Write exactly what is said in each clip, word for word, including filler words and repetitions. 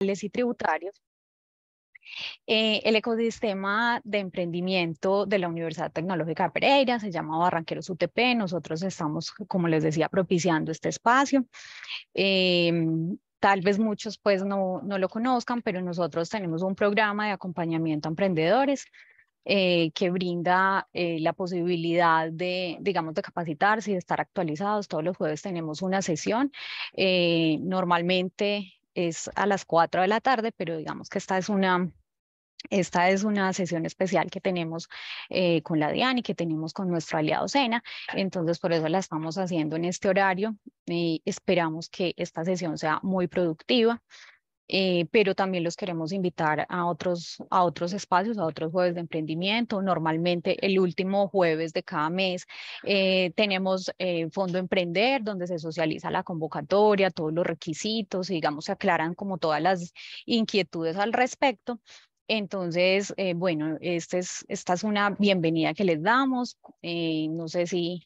y tributarios. Eh, el ecosistema de emprendimiento de la Universidad Tecnológica de Pereira se llama Barranqueros U T P. Nosotros estamos, como les decía, propiciando este espacio. Eh, Tal vez muchos pues no, no lo conozcan, pero nosotros tenemos un programa de acompañamiento a emprendedores eh, que brinda eh, la posibilidad de, digamos, de capacitarse y de estar actualizados. Todos los jueves tenemos una sesión. Eh, normalmente es a las cuatro de la tarde, pero digamos que esta es una esta es una sesión especial que tenemos eh, con la DIAN y que tenemos con nuestro aliado SENA. Entonces, por eso la estamos haciendo en este horario. Y esperamos que esta sesión sea muy productiva. Eh, pero también los queremos invitar a otros, a otros espacios, a otros jueves de emprendimiento. Normalmente el último jueves de cada mes eh, tenemos eh, Fondo Emprender, donde se socializa la convocatoria, todos los requisitos, y digamos, se aclaran como todas las inquietudes al respecto. Entonces, eh, bueno, este es, esta es una bienvenida que les damos. Eh, no sé si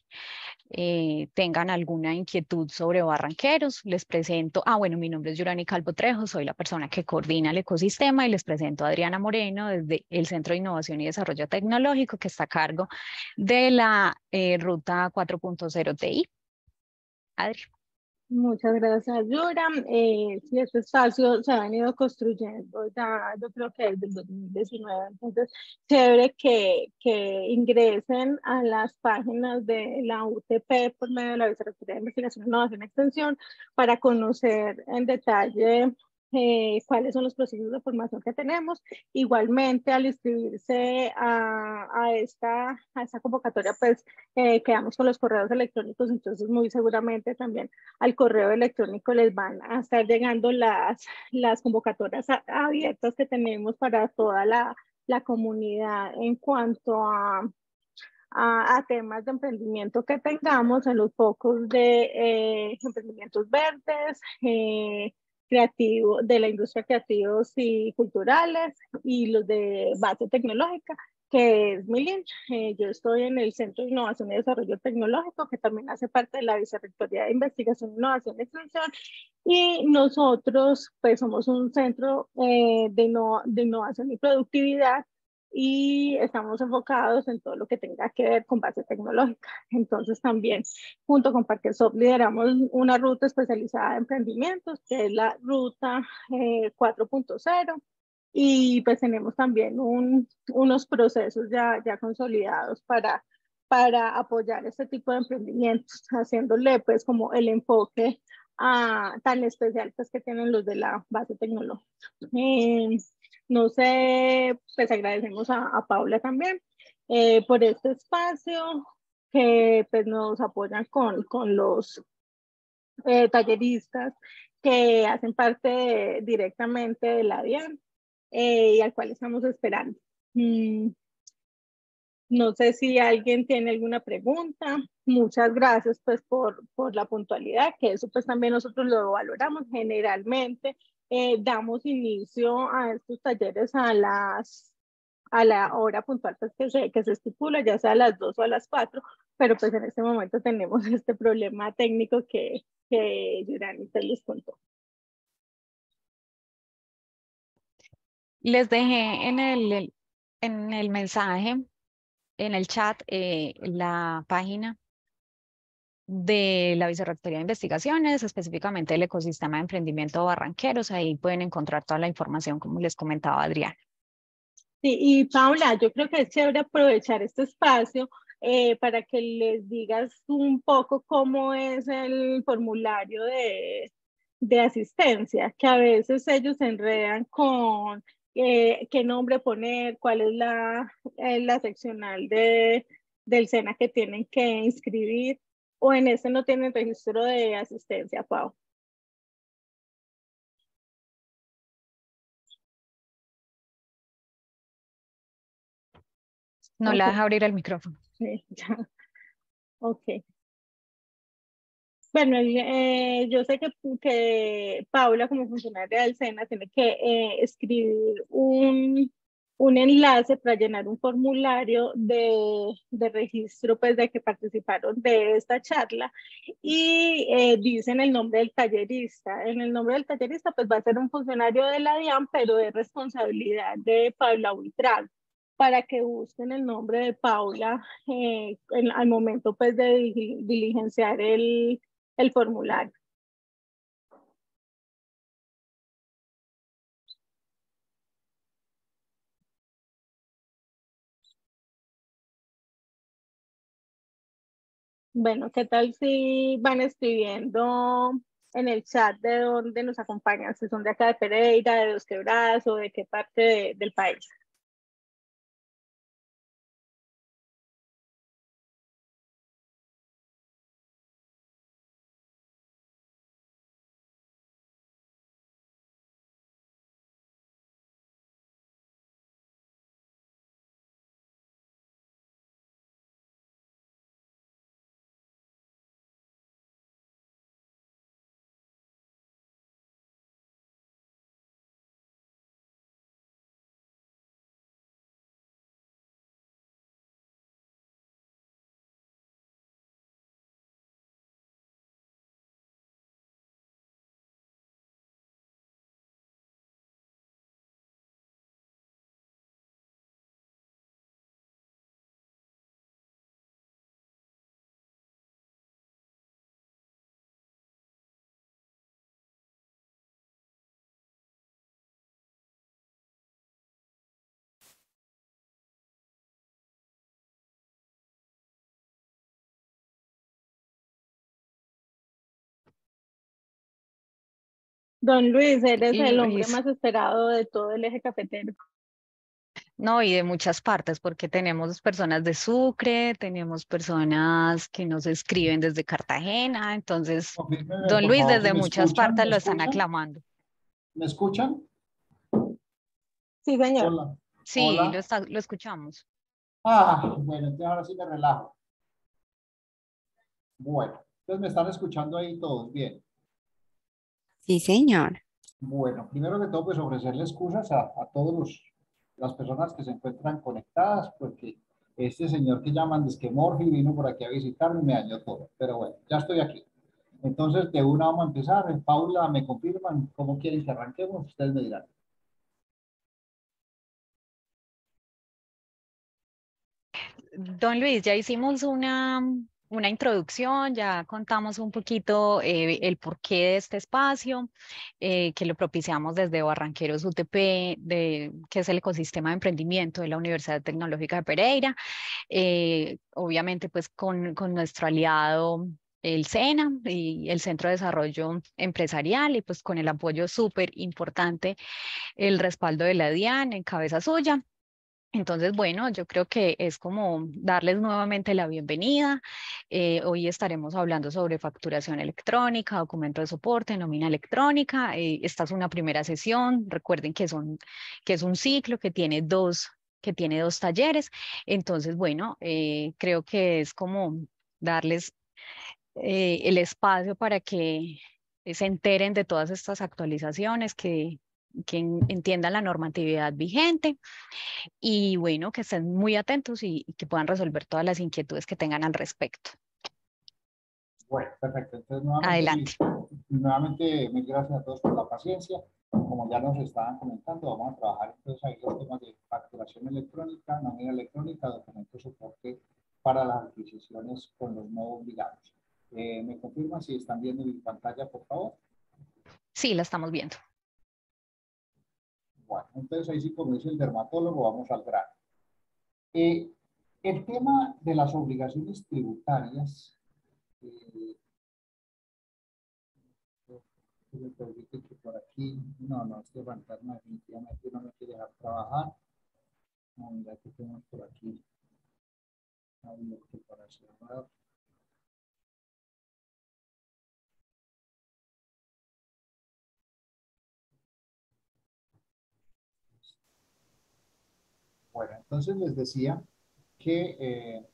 eh, tengan alguna inquietud sobre Barranqueros. Les presento, ah, bueno, mi nombre es Yurani Calvo Trejo, soy la persona que coordina el ecosistema y les presento a Adriana Moreno desde el Centro de Innovación y Desarrollo Tecnológico, que está a cargo de la eh, Ruta cuatro punto cero T I. Adri. Muchas gracias, Yura. Eh, sí, este espacio se ha venido construyendo ya, yo creo que desde el dos mil diecinueve, entonces, chévere que, que ingresen a las páginas de la U T P por medio de la Vicerrectoría de Investigación, Innovación y Extensión para conocer en detalle eh, cuáles son los procesos de formación que tenemos. Igualmente, al inscribirse a, a, esta, a esta convocatoria, pues eh, quedamos con los correos electrónicos, entonces muy seguramente también al correo electrónico les van a estar llegando las, las convocatorias a, abiertas que tenemos para toda la, la comunidad en cuanto a, a, a temas de emprendimiento que tengamos en los focos de eh, emprendimientos verdes, eh, creativos, de la industria creativos y culturales, y los de base tecnológica, que es mi línea. Eh, yo estoy en el Centro de Innovación y Desarrollo Tecnológico, que también hace parte de la Vicerrectoría de Investigación, Innovación y Extensión, y nosotros pues somos un centro eh, de, inno de innovación y productividad, y estamos enfocados en todo lo que tenga que ver con base tecnológica. Entonces también, junto con Parquesoft, lideramos una ruta especializada de emprendimientos, que es la ruta eh, cuatro punto cero, y pues tenemos también un, unos procesos ya, ya consolidados para, para apoyar este tipo de emprendimientos, haciéndole pues como el enfoque a, tan especial pues que tienen los de la base tecnológica. Eh, no sé, pues agradecemos a, a Paula también eh, por este espacio, que pues nos apoyan con, con los eh, talleristas que hacen parte de, directamente de la DIAN, eh, y al cual estamos esperando. Mm, no sé si alguien tiene alguna pregunta. Muchas gracias pues por, por la puntualidad, que eso pues también nosotros lo valoramos. Generalmente eh, damos inicio a estos talleres a las a la hora puntual pues, que, se, que se estipula, ya sea a las dos o a las cuatro, pero pues en este momento tenemos este problema técnico que, que Yurani se les contó. Les dejé en el, en el mensaje, en el chat, eh, la página de la Vicerrectoría de Investigaciones, específicamente el ecosistema de emprendimiento Barranqueros. Ahí pueden encontrar toda la información, como les comentaba Adriana. Sí, y Paula, yo creo que es chévere aprovechar este espacio eh, para que les digas un poco cómo es el formulario de, de asistencia, que a veces ellos se enredan con eh, qué nombre poner, cuál es la, eh, la seccional de, del SENA que tienen que inscribir, o en ese no tienen registro de asistencia, Pau. No la Ok, deja abrir el micrófono. sí, ya. Ok. Bueno, eh, yo sé que, que Paula, como funcionaria del SENA, tiene que eh, escribir un, un enlace para llenar un formulario de, de registro, pues de que participaron de esta charla, y eh, dicen el nombre del tallerista. En el nombre del tallerista pues va a ser un funcionario de la DIAN, pero de responsabilidad de Paula Buitrago, para que busquen el nombre de Paula eh, en, al momento pues de diligenciar el, el formulario. Bueno, ¿qué tal si van escribiendo en el chat de dónde nos acompañan? Si son de acá de Pereira, de Dos Quebradas o de qué parte de, del país. Don Luis, eres Y el hombre Luis, más esperado de todo el eje cafetero. no, y de muchas partes, porque tenemos personas de Sucre, tenemos personas que nos escriben desde Cartagena, entonces, Confírmeme, don por Luis favor, si desde me muchas escuchan. partes ¿Me lo están escuchan? aclamando. ¿Me escuchan? Sí, señor. Hola. Sí, lo, Hola. está, lo escuchamos. Ah, bueno, entonces ahora sí me relajo. Bueno, entonces me están escuchando ahí todos. Bien. Sí, señor. Bueno, primero que todo, pues ofrecerle excusas a, a todas las personas que se encuentran conectadas, porque este señor que llaman Disquemorfi vino por aquí a visitarme y me dañó todo. Pero bueno, ya estoy aquí. Entonces, de una vamos a empezar. Paula, ¿me confirman cómo quieren que arranquemos? Ustedes me dirán. Don Luis, ya hicimos una, una introducción, ya contamos un poquito eh, el porqué de este espacio, eh, que lo propiciamos desde Barranqueros U T P, de, que es el ecosistema de emprendimiento de la Universidad Tecnológica de Pereira, eh, obviamente pues con, con nuestro aliado el SENA y el Centro de Desarrollo Empresarial, y pues con el apoyo súper importante, el respaldo de la DIAN en cabeza suya. Entonces, bueno, yo creo que es como darles nuevamente la bienvenida. Eh, hoy estaremos hablando sobre facturación electrónica, documento de soporte, nómina electrónica. Eh, esta es una primera sesión. Recuerden que, son, que es un ciclo que tiene dos, que tiene dos talleres. Entonces, bueno, eh, creo que es como darles eh, el espacio para que se enteren de todas estas actualizaciones, que, que entiendan la normatividad vigente y bueno, que estén muy atentos y, y que puedan resolver todas las inquietudes que tengan al respecto. Bueno, perfecto. Entonces, nuevamente, Adelante. mil, nuevamente, mil gracias a todos por la paciencia. Como ya nos estaban comentando, vamos a trabajar entonces ahí los temas de facturación electrónica, nómina electrónica, documento de soporte para las adquisiciones con los no obligados. Eh, ¿Me confirman si están viendo mi pantalla, por favor? Sí, la estamos viendo. Bueno, entonces ahí sí, como dice el dermatólogo, vamos al grano. Eh, el tema de las obligaciones tributarias, eh, me permite que por aquí, no, no, este fantasma definitivamente no me quiere dejar trabajar. No, mira que tenemos por aquí. Para cerrar. Bueno, entonces les decía que eh,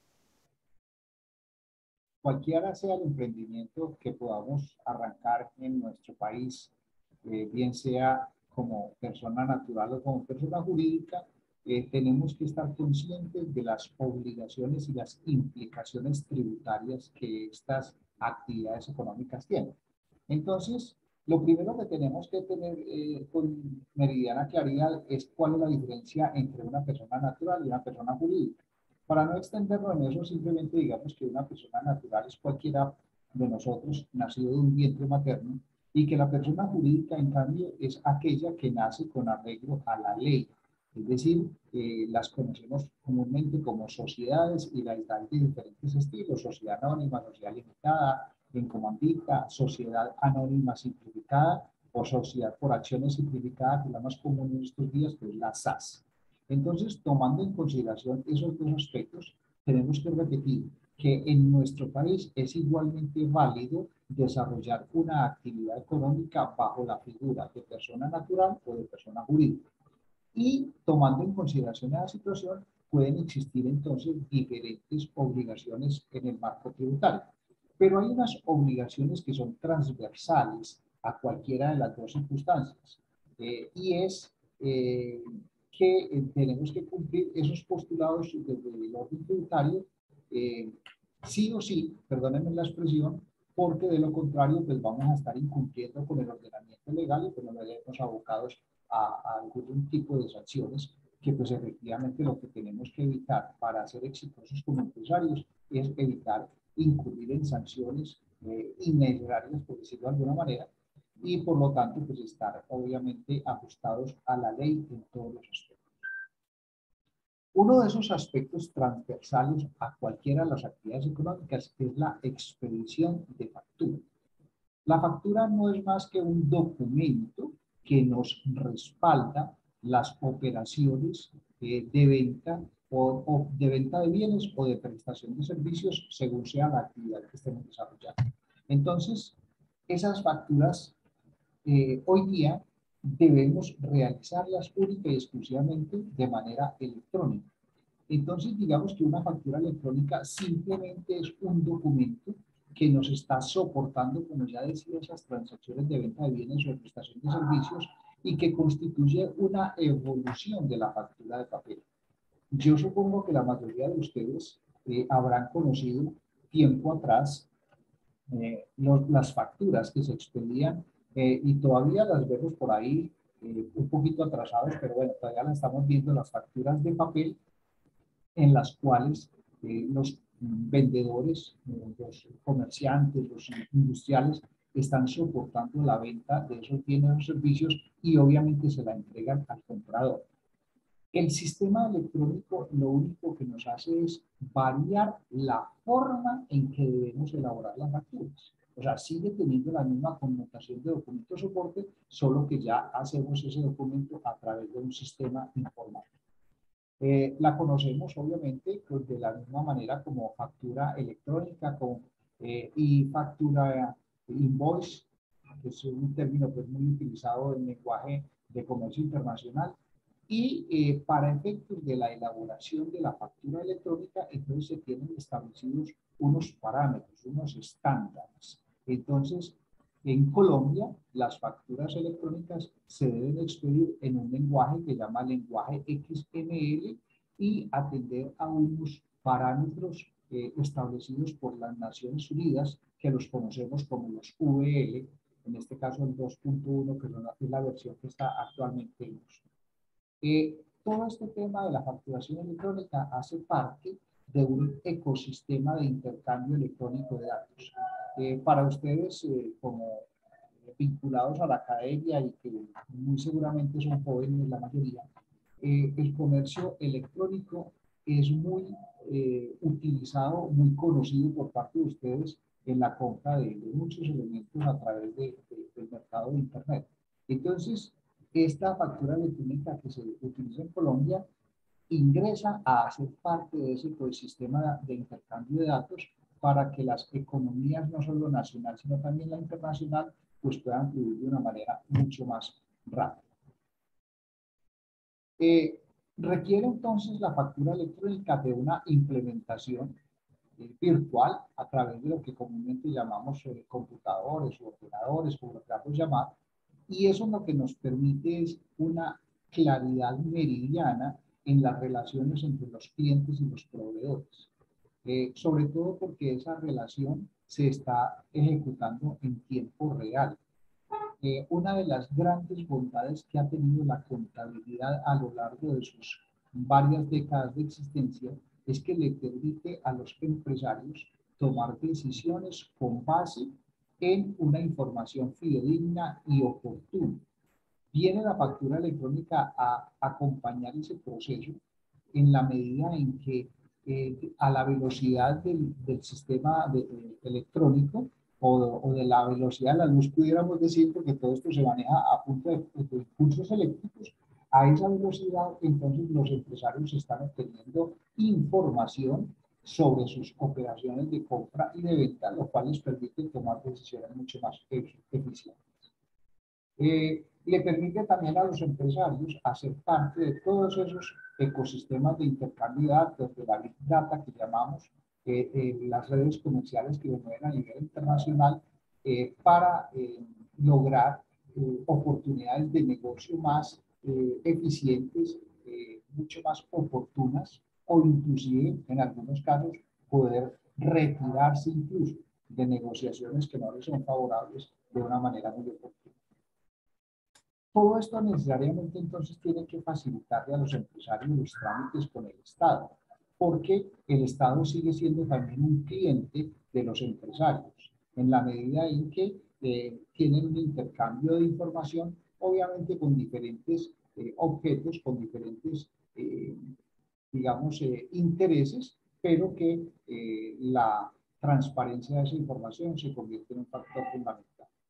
cualquiera sea el emprendimiento que podamos arrancar en nuestro país, eh, bien sea como persona natural o como persona jurídica, eh, tenemos que estar conscientes de las obligaciones y las implicaciones tributarias que estas actividades económicas tienen. Entonces, lo primero que tenemos que tener eh, con meridiana claridad es cuál es la diferencia entre una persona natural y una persona jurídica. Para no extendernos en eso, simplemente digamos que una persona natural es cualquiera de nosotros nacido de un vientre materno y que la persona jurídica, en cambio, es aquella que nace con arreglo a la ley. Es decir, eh, las conocemos comúnmente como sociedades y las hay de diferentes estilos: sociedad anónima, sociedad limitada, en comandita, sociedad anónima simplificada o sociedad por acciones simplificada, que es la más común en estos días, que es la S A S. Entonces, tomando en consideración esos dos aspectos, tenemos que repetir que en nuestro país es igualmente válido desarrollar una actividad económica bajo la figura de persona natural o de persona jurídica. Y tomando en consideración esa situación, pueden existir entonces diferentes obligaciones en el marco tributario. Pero hay unas obligaciones que son transversales a cualquiera de las dos circunstancias. Eh, y es eh, que eh, tenemos que cumplir esos postulados desde el orden tributario, eh, sí o sí, perdónenme la expresión, porque de lo contrario, pues vamos a estar incumpliendo con el ordenamiento legal y pues nos veremos abocados a, a algún tipo de sanciones, que pues efectivamente lo que tenemos que evitar para ser exitosos como empresarios es evitar incurrir en sanciones eh, innecesarias, por decirlo de alguna manera, y por lo tanto pues estar obviamente ajustados a la ley en todos los aspectos. Uno de esos aspectos transversales a cualquiera de las actividades económicas es la expedición de factura. La factura no es más que un documento que nos respalda las operaciones eh, de venta o, o de venta de bienes o de prestación de servicios según sea la actividad que estemos desarrollando. Entonces, esas facturas eh, hoy día debemos realizarlas única y exclusivamente de manera electrónica. Entonces, digamos que una factura electrónica simplemente es un documento que nos está soportando, como ya decía, esas transacciones de venta de bienes o de prestación de servicios, y que constituye una evolución de la factura de papel. Yo supongo que la mayoría de ustedes eh, habrán conocido tiempo atrás eh, los, las facturas que se expedían eh, y todavía las vemos por ahí eh, un poquito atrasadas, pero bueno, todavía las estamos viendo, las facturas de papel, en las cuales eh, los vendedores, eh, los comerciantes, los industriales están soportando la venta de esos bienes o servicios y obviamente se la entregan al comprador. El sistema electrónico lo único que nos hace es variar la forma en que debemos elaborar las facturas. O sea, sigue teniendo la misma connotación de documento soporte, solo que ya hacemos ese documento a través de un sistema informático. Eh, la conocemos obviamente pues, de la misma manera como factura electrónica con, eh, y factura invoice, que es un término pues, muy utilizado en lenguaje de comercio internacional. Y eh, para efectos de la elaboración de la factura electrónica, entonces se tienen establecidos unos parámetros, unos estándares. Entonces, en Colombia, las facturas electrónicas se deben expedir en un lenguaje que se llama lenguaje X M L y atender a unos parámetros eh, establecidos por las Naciones Unidas, que los conocemos como los V L, en este caso el dos punto uno, que es la versión que está actualmente en uso. Eh, todo este tema de la facturación electrónica hace parte de un ecosistema de intercambio electrónico de datos. Eh, para ustedes, eh, como vinculados a la academia y que muy seguramente son jóvenes la mayoría, eh, el comercio electrónico es muy eh, utilizado, muy conocido por parte de ustedes en la compra de, de muchos elementos a través de, de, del mercado de Internet. Entonces, esta factura electrónica que se utiliza en Colombia ingresa a hacer parte de ese ecosistema de intercambio de datos para que las economías, no solo nacional, sino también la internacional, pues puedan fluir de una manera mucho más rápida. Eh, requiere entonces la factura electrónica de una implementación eh, virtual a través de lo que comúnmente llamamos eh, computadores o ordenadores, como lo queramos llamar, y eso lo que nos permite es una claridad meridiana en las relaciones entre los clientes y los proveedores. Eh, sobre todo porque esa relación se está ejecutando en tiempo real. Eh, una de las grandes bondades que ha tenido la contabilidad a lo largo de sus varias décadas de existencia es que le permite a los empresarios tomar decisiones con base en una información fidedigna y oportuna. Viene la factura electrónica a acompañar ese proceso en la medida en que eh, a la velocidad del, del sistema de, de, electrónico o, o de la velocidad de la luz, pudiéramos decir, porque todo esto se maneja a punto de, de impulsos eléctricos, a esa velocidad, entonces los empresarios están obteniendo información sobre sus operaciones de compra y de venta, lo cual les permite tomar decisiones mucho más eficientes. Eh, le permite también a los empresarios hacer parte de todos esos ecosistemas de intercambio de datos, de la Big Data que llamamos, eh, eh, las redes comerciales que lo mueven a nivel internacional, eh, para eh, lograr eh, oportunidades de negocio más eh, eficientes, eh, mucho más oportunas, o inclusive en algunos casos poder retirarse incluso de negociaciones que no les son favorables de una manera muy oportuna. Todo esto necesariamente entonces tiene que facilitarle a los empresarios los trámites con el Estado, porque el Estado sigue siendo también un cliente de los empresarios, en la medida en que eh, tienen un intercambio de información, obviamente con diferentes eh, objetos, con diferentes, eh, digamos, eh, intereses, pero que eh, la transparencia de esa información se convierte en un factor fundamental.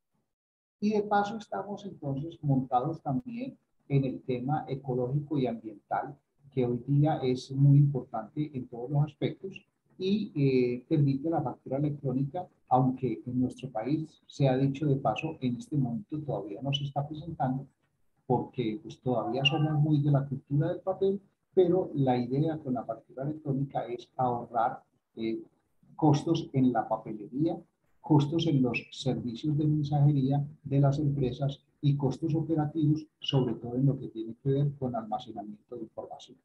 Y de paso estamos entonces montados también en el tema ecológico y ambiental, que hoy día es muy importante en todos los aspectos y eh, permite la factura electrónica, aunque en nuestro país, se ha dicho de paso, en este momento todavía no se está presentando, porque pues, todavía somos muy de la cultura del papel, pero la idea con la factura electrónica es ahorrar eh, costos en la papelería, costos en los servicios de mensajería de las empresas y costos operativos, sobre todo en lo que tiene que ver con almacenamiento de información.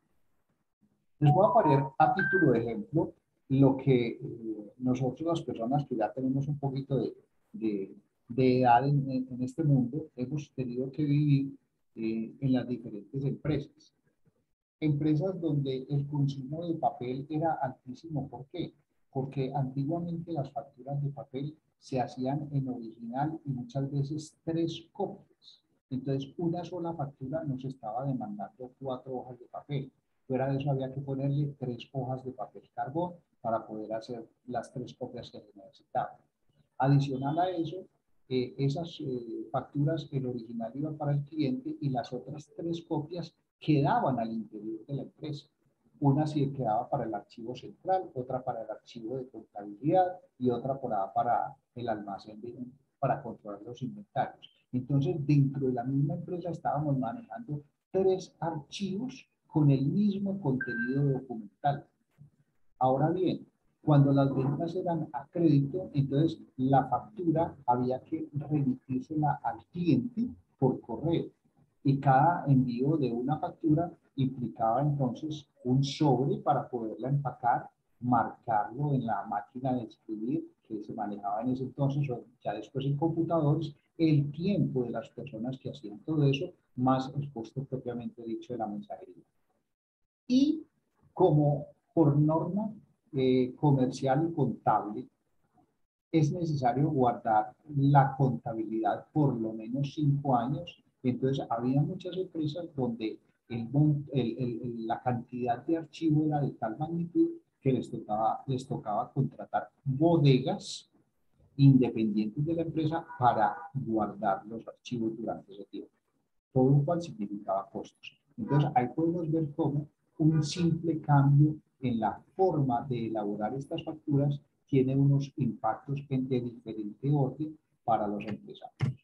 Les voy a poner a título de ejemplo lo que eh, nosotros, las personas que ya tenemos un poquito de, de, de edad en, en este mundo, hemos tenido que vivir eh, en las diferentes empresas. Empresas donde el consumo de papel era altísimo. ¿Por qué? Porque antiguamente las facturas de papel se hacían en original y muchas veces tres copias. Entonces, una sola factura nos estaba demandando cuatro hojas de papel. Fuera de eso había que ponerle tres hojas de papel carbón para poder hacer las tres copias que se necesitaban. Adicional a eso, eh, esas eh, facturas, el original iba para el cliente y las otras tres copias quedaban al interior de la empresa. Una sí quedaba para el archivo central, otra para el archivo de contabilidad y otra para, para el almacén de, para controlar los inventarios. Entonces, dentro de la misma empresa estábamos manejando tres archivos con el mismo contenido documental. Ahora bien, cuando las ventas eran a crédito, entonces la factura había que remitírsela al cliente por correo. Y cada envío de una factura implicaba entonces un sobre para poderla empacar, marcarlo en la máquina de escribir que se manejaba en ese entonces, o ya después en computadores, el tiempo de las personas que hacían todo eso, más el costo propiamente dicho de la mensajería. Y como por norma eh, comercial y contable, es necesario guardar la contabilidad por lo menos cinco años. Entonces, había muchas empresas donde el, el, el, la cantidad de archivo era de tal magnitud que les tocaba, les tocaba contratar bodegas independientes de la empresa para guardar los archivos durante ese tiempo, todo lo cual significaba costos. Entonces, ahí podemos ver cómo un simple cambio en la forma de elaborar estas facturas tiene unos impactos de diferente orden para los empresarios.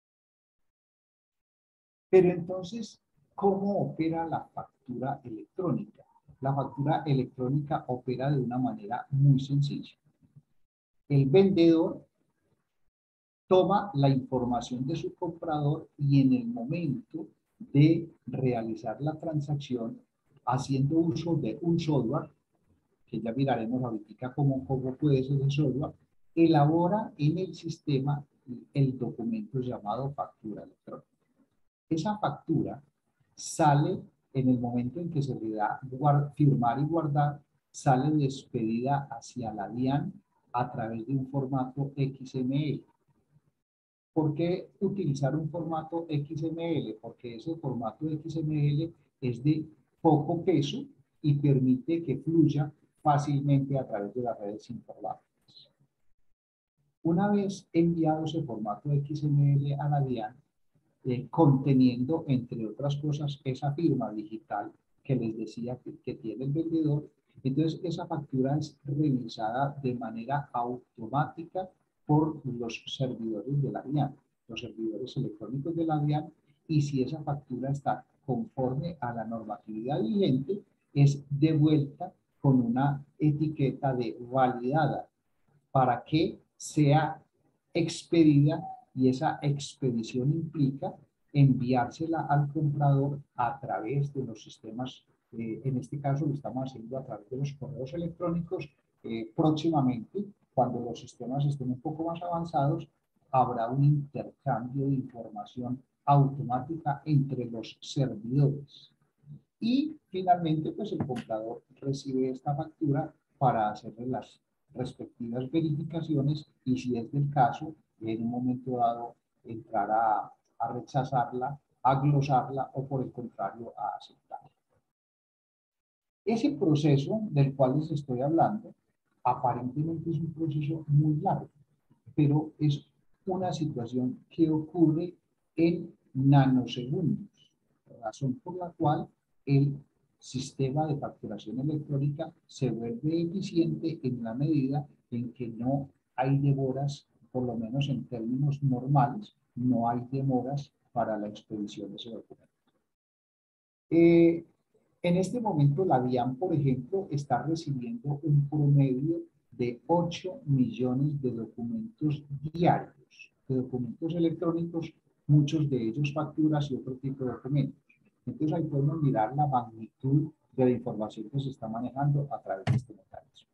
Pero entonces, ¿cómo opera la factura electrónica? La factura electrónica opera de una manera muy sencilla. El vendedor toma la información de su comprador y en el momento de realizar la transacción haciendo uso de un software, que ya miraremos ahorita cómo, cómo puede ser el software, elabora en el sistema el documento llamado factura electrónica. Esa factura sale en el momento en que se le da firmar y guardar, sale despedida hacia la DIAN a través de un formato X M L. ¿Por qué utilizar un formato X M L? Porque ese formato X M L es de poco peso y permite que fluya fácilmente a través de las redes informáticas. Una vez enviado ese formato X M L a la DIAN, eh, conteniendo, entre otras cosas, esa firma digital que les decía que, que tiene el vendedor, entonces esa factura es revisada de manera automática por los servidores de la DIAN, los servidores electrónicos de la DIAN, y si esa factura está conforme a la normatividad vigente, es devuelta con una etiqueta de validada para que sea expedida, y esa expedición implica enviársela al comprador a través de los sistemas, eh, en este caso lo estamos haciendo a través de los correos electrónicos. Eh, próximamente, cuando los sistemas estén un poco más avanzados, habrá un intercambio de información automática entre los servidores. Y finalmente, pues el comprador recibe esta factura para hacerle las respectivas verificaciones y, si es del caso, en un momento dado entrar a, a rechazarla, a glosarla o, por el contrario, a aceptarla. Ese proceso del cual les estoy hablando aparentemente es un proceso muy largo, pero es una situación que ocurre en nanosegundos, razón por la cual el sistema de facturación electrónica se vuelve eficiente en la medida en que no hay demoras, por lo menos en términos normales, no hay demoras para la expedición de ese documento. Eh, en este momento la DIAN, por ejemplo, está recibiendo un promedio de ocho millones de documentos diarios, de documentos electrónicos, muchos de ellos facturas y otro tipo de documentos. Entonces ahí podemos mirar la magnitud de la información que se está manejando a través de este mecanismo.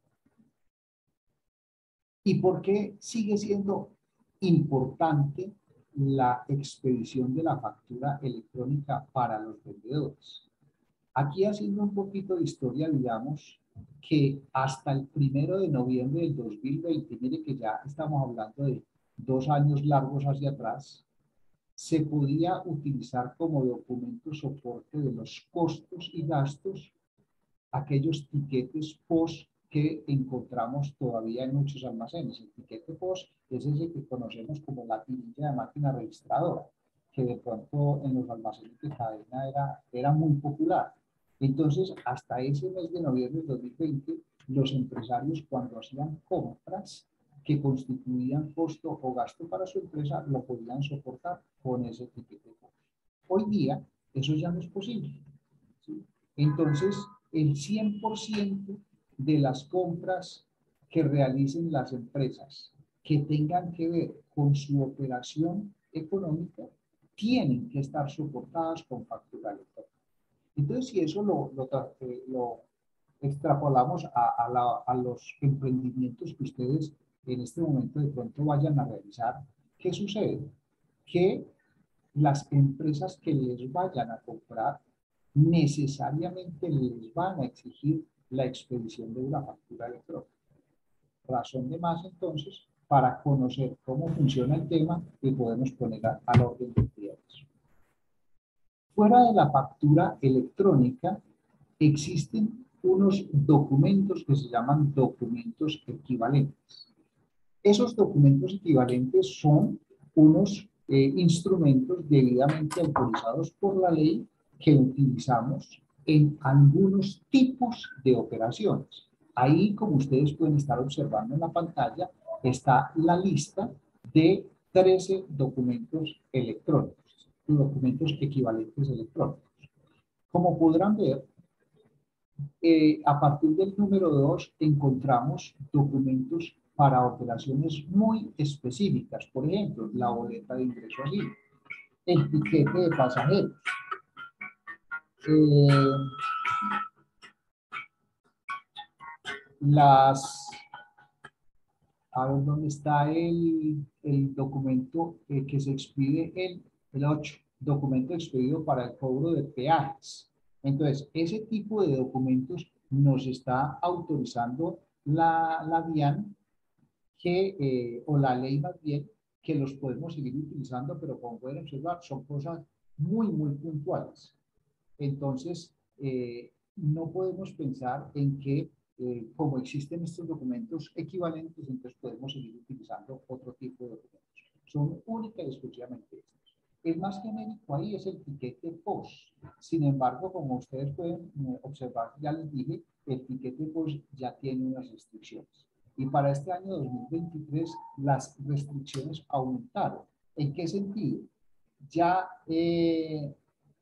¿Y por qué sigue siendo importante la expedición de la factura electrónica para los vendedores? Aquí, haciendo un poquito de historia, digamos que hasta el primero de noviembre del dos mil veinte, mire que ya estamos hablando de dos años largos hacia atrás, se podía utilizar como documento soporte de los costos y gastos aquellos tiquetes P O S que encontramos todavía en muchos almacenes. El tiquete P O S es ese que conocemos como la tirilla de máquina registradora, que de pronto en los almacenes de cadena era, era muy popular. Entonces, hasta ese mes de noviembre de dos mil veinte, los empresarios, cuando hacían compras que constituían costo o gasto para su empresa, lo podían soportar con ese tiquete P O S. Hoy día, eso ya no es posible, ¿sí? Entonces, el cien por ciento de las compras que realicen las empresas que tengan que ver con su operación económica tienen que estar soportadas con factura electrónica. Entonces, si eso lo, lo, eh, lo extrapolamos a, a, la, a los emprendimientos que ustedes en este momento de pronto vayan a realizar, ¿qué sucede? Que las empresas que les vayan a comprar necesariamente les van a exigir la expedición de una factura electrónica. Razón de más, entonces, para conocer cómo funciona el tema y podemos poner a, al orden del día. Fuera de la factura electrónica, existen unos documentos que se llaman documentos equivalentes. Esos documentos equivalentes son unos eh, instrumentos debidamente autorizados por la ley que utilizamos en algunos tipos de operaciones. Ahí, como ustedes pueden estar observando en la pantalla, está la lista de trece documentos electrónicos, documentos equivalentes electrónicos. Como podrán ver, eh, a partir del número dos encontramos documentos para operaciones muy específicas. Por ejemplo, la boleta de ingreso allí, el tiquete de pasajeros, eh, las, a ver dónde está el, el documento eh, que se expide el, el ocho, documento expedido para el cobro de peajes. Entonces, ese tipo de documentos nos está autorizando la, la DIAN que, eh, o la ley más bien, que los podemos seguir utilizando, pero como pueden observar, son cosas muy, muy puntuales. Entonces, eh, no podemos pensar en que, eh, como existen estos documentos equivalentes, entonces podemos seguir utilizando otro tipo de documentos. Son únicas y exclusivamente estos. El más genérico ahí es el tiquete P O S. Sin embargo, como ustedes pueden observar, ya les dije, el tiquete P O S ya tiene unas restricciones. Y para este año dos mil veintitrés las restricciones aumentaron. ¿En qué sentido? Ya, eh,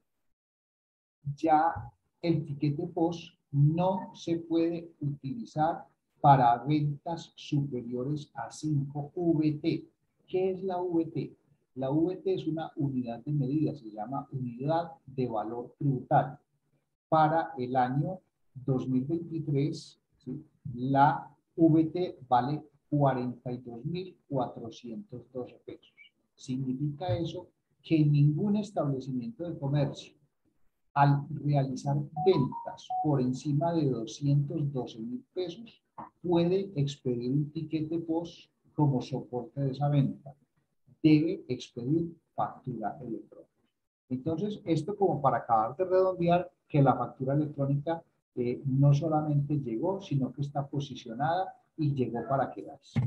ya el tiquete P O S no se puede utilizar para ventas superiores a cinco V T. ¿Qué es la V T? La V T es una unidad de medida, se llama unidad de valor tributario. Para el año dos mil veintitrés, ¿sí?, la V T vale cuarenta y dos mil cuatrocientos doce pesos. Significa eso que ningún establecimiento de comercio, al realizar ventas por encima de doscientos doce mil pesos, puede expedir un tiquete P O S como soporte de esa venta. Debe expedir factura electrónica. Entonces, esto como para acabar de redondear que la factura electrónica eh, no solamente llegó, sino que está posicionada y llegó para quedarse.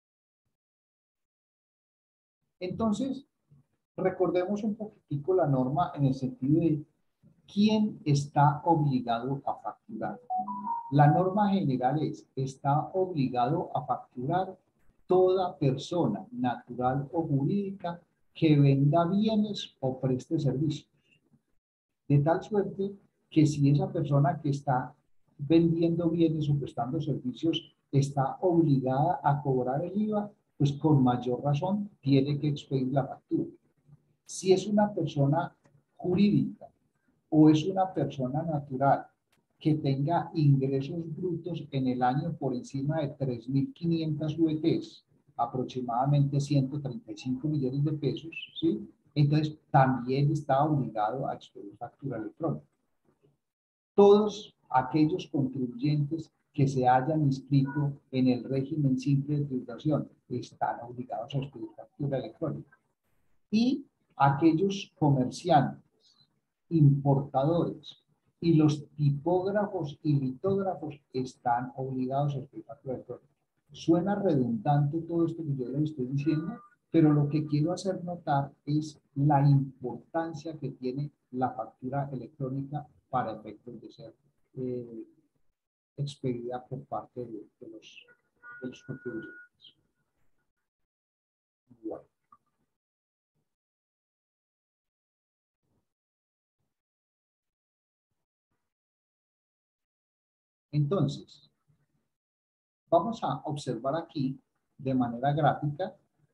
Entonces, recordemos un poquitico la norma en el sentido de quién está obligado a facturar. La norma general es, está obligado a facturar toda persona natural o jurídica que venda bienes o preste servicios. De tal suerte que si esa persona que está vendiendo bienes o prestando servicios está obligada a cobrar el I V A, pues con mayor razón tiene que expedir la factura. Si es una persona jurídica o es una persona natural que tenga ingresos brutos en el año por encima de tres mil quinientas V Ts, aproximadamente ciento treinta y cinco millones de pesos, ¿sí?, entonces también está obligado a expedir factura electrónica. Todos aquellos contribuyentes que se hayan inscrito en el régimen simple de tributación están obligados a expedir factura electrónica. Y aquellos comerciantes, importadores y los tipógrafos y litógrafos están obligados a expedir factura electrónica. Suena redundante todo esto que yo les estoy diciendo, pero lo que quiero hacer notar es la importancia que tiene la factura electrónica para efectos de ser eh, expedida por parte de, de, los, de los contribuyentes. Bueno. Entonces, vamos a observar aquí de manera gráfica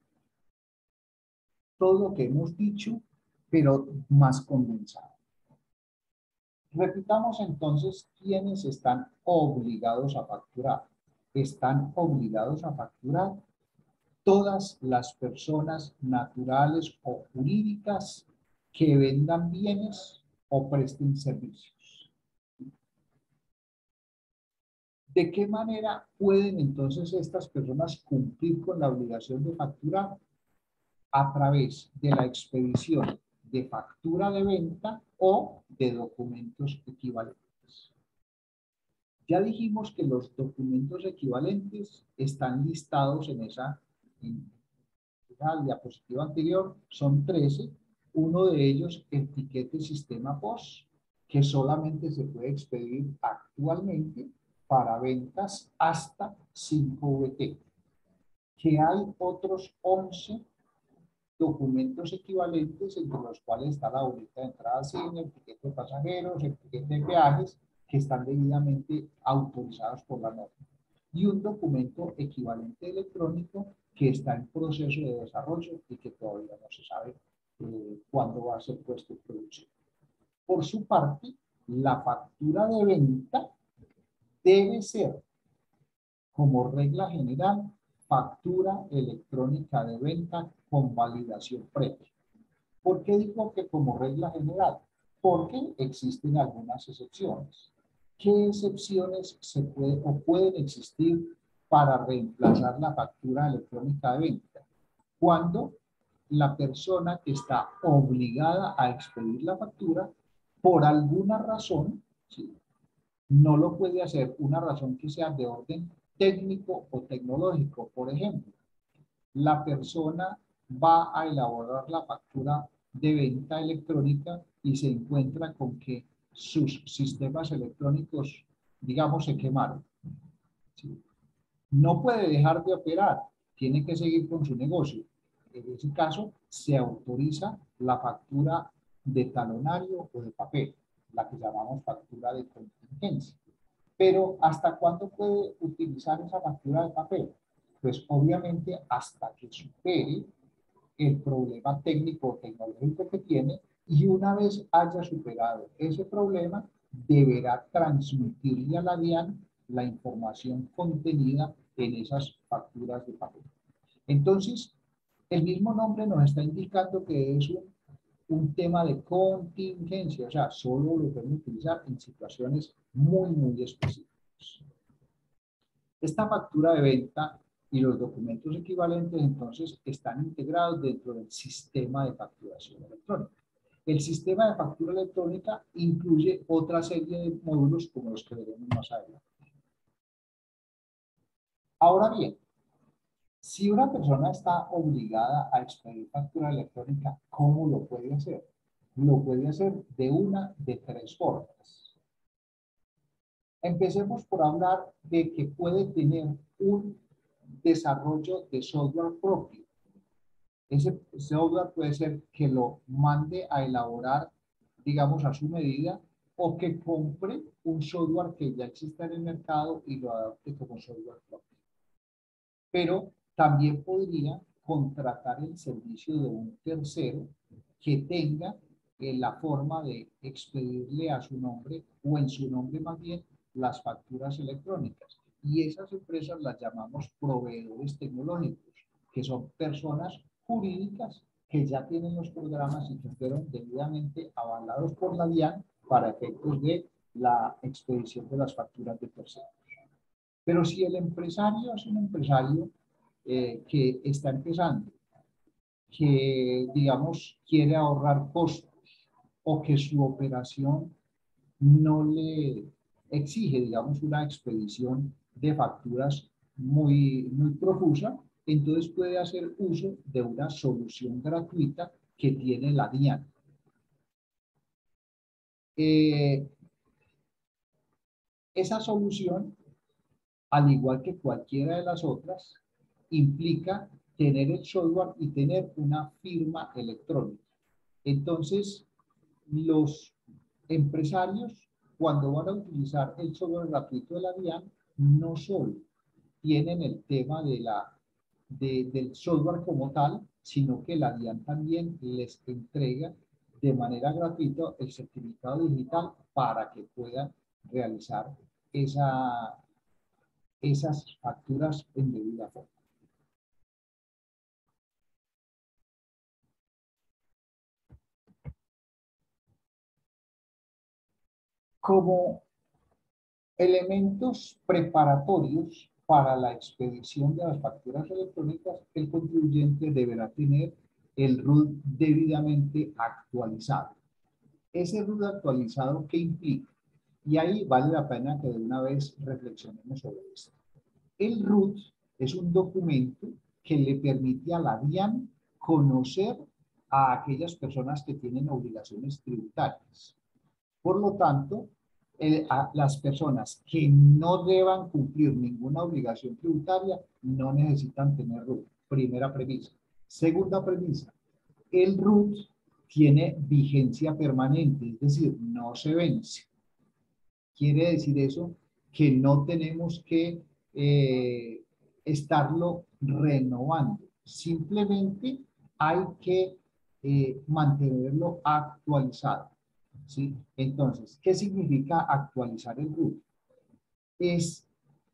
todo lo que hemos dicho, pero más condensado. Repitamos entonces quiénes están obligados a facturar. Están obligados a facturar todas las personas naturales o jurídicas que vendan bienes o presten servicios. ¿De qué manera pueden entonces estas personas cumplir con la obligación de facturar? A través de la expedición de factura de venta o de documentos equivalentes. Ya dijimos que los documentos equivalentes están listados en esa en la diapositiva anterior, son trece. Uno de ellos, el tiquete sistema P O S, que solamente se puede expedir actualmente para ventas hasta cinco V T. Que hay otros once documentos equivalentes, entre los cuales está la boleta de entrada al cine, el tiquete de pasajeros, el tiquete de peajes, que están debidamente autorizados por la norma. Y un documento equivalente electrónico que está en proceso de desarrollo y que todavía no se sabe eh, cuándo va a ser puesto en producción. Por su parte, la factura de venta debe ser como regla general, factura electrónica de venta con validación previa. ¿Por qué digo que como regla general? Porque existen algunas excepciones. ¿Qué excepciones se puede, o pueden existir para reemplazar la factura electrónica de venta? Cuando la persona que está obligada a expedir la factura, por alguna razón, ¿sí?, no lo puede hacer, una razón que sea de orden técnico o tecnológico. Por ejemplo, la persona va a elaborar la factura de venta electrónica y se encuentra con que sus sistemas electrónicos, digamos, se quemaron, ¿sí? No puede dejar de operar, tiene que seguir con su negocio. En ese caso, se autoriza la factura de talonario o de papel, la que llamamos factura de contingencia. Pero, ¿hasta cuándo puede utilizar esa factura de papel? Pues obviamente hasta que supere el problema técnico o tecnológico que tiene, y una vez haya superado ese problema, deberá transmitirle a la DIAN la información contenida en esas facturas de papel. Entonces, el mismo nombre nos está indicando que es un, un tema de contingencia, o sea, solo lo podemos utilizar en situaciones muy, muy específicas. Esta factura de venta y los documentos equivalentes, entonces, están integrados dentro del sistema de facturación electrónica. El sistema de factura electrónica incluye otra serie de módulos como los que veremos más adelante. Ahora bien, si una persona está obligada a expedir factura electrónica, ¿cómo lo puede hacer? Lo puede hacer de una de tres formas. Empecemos por hablar de que puede tener un desarrollo de software propio. Ese software puede ser que lo mande a elaborar, digamos, a su medida, o que compre un software que ya exista en el mercado y lo adapte como software propio. Pero también podría contratar el servicio de un tercero que tenga eh, la forma de expedirle a su nombre, o en su nombre más bien, las facturas electrónicas. Y esas empresas las llamamos proveedores tecnológicos, que son personas jurídicas que ya tienen los programas y que fueron debidamente avalados por la DIAN para efectos de la expedición de las facturas de terceros. Pero si el empresario es un empresario eh, que está empezando, que, digamos, quiere ahorrar costos, o que su operación no le exige, digamos, una expedición de facturas muy, muy profusa, entonces puede hacer uso de una solución gratuita que tiene la DIAN. Eh, esa solución, al igual que cualquiera de las otras, implica tener el software y tener una firma electrónica. Entonces, los empresarios, cuando van a utilizar el software gratuito de la DIAN, no solo tienen el tema de la, de, del software como tal, sino que la DIAN también les entrega de manera gratuita el certificado digital para que puedan realizar esa, esas facturas en debida forma. Como elementos preparatorios para la expedición de las facturas electrónicas, el contribuyente deberá tener el R U T debidamente actualizado. Ese R U T actualizado, ¿qué implica? Y ahí vale la pena que de una vez reflexionemos sobre esto. El R U T es un documento que le permite a la DIAN conocer a aquellas personas que tienen obligaciones tributarias. Por lo tanto, eh, a las personas que no deban cumplir ninguna obligación tributaria no necesitan tener R U T. Primera premisa. Segunda premisa, el R U T tiene vigencia permanente, es decir, no se vence. Quiere decir eso que no tenemos que eh, estarlo renovando. Simplemente hay que eh, mantenerlo actualizado, ¿sí? Entonces, ¿qué significa actualizar el R U T? Es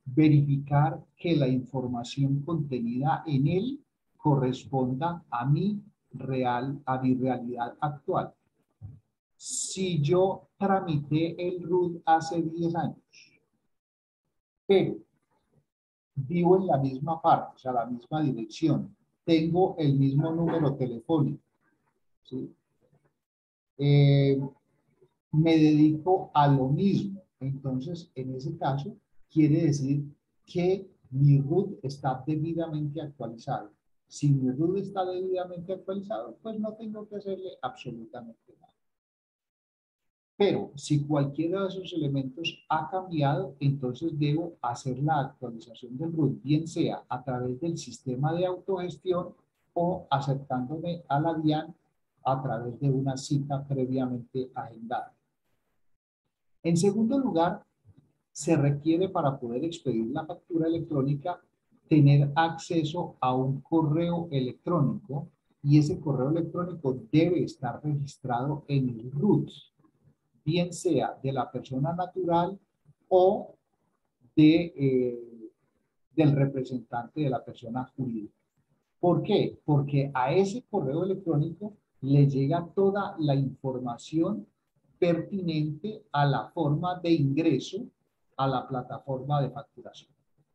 verificar que la información contenida en él corresponda a mi real, a mi realidad actual. Si yo tramité el root hace diez años, pero vivo en la misma parte, o sea, la misma dirección, tengo el mismo número telefónico, ¿sí? Eh, me dedico a lo mismo, entonces en ese caso quiere decir que mi root está debidamente actualizado. Si mi root está debidamente actualizado, pues no tengo que hacerle absolutamente nada. Pero si cualquiera de esos elementos ha cambiado, entonces debo hacer la actualización del root, bien sea a través del sistema de autogestión o acercándome a la DIAN a través de una cita previamente agendada. En segundo lugar, se requiere para poder expedir la factura electrónica tener acceso a un correo electrónico y ese correo electrónico debe estar registrado en el root, bien sea de la persona natural o de, eh, del representante de la persona jurídica. ¿Por qué? Porque a ese correo electrónico le llega toda la información pertinente a la forma de ingreso a la plataforma de facturación.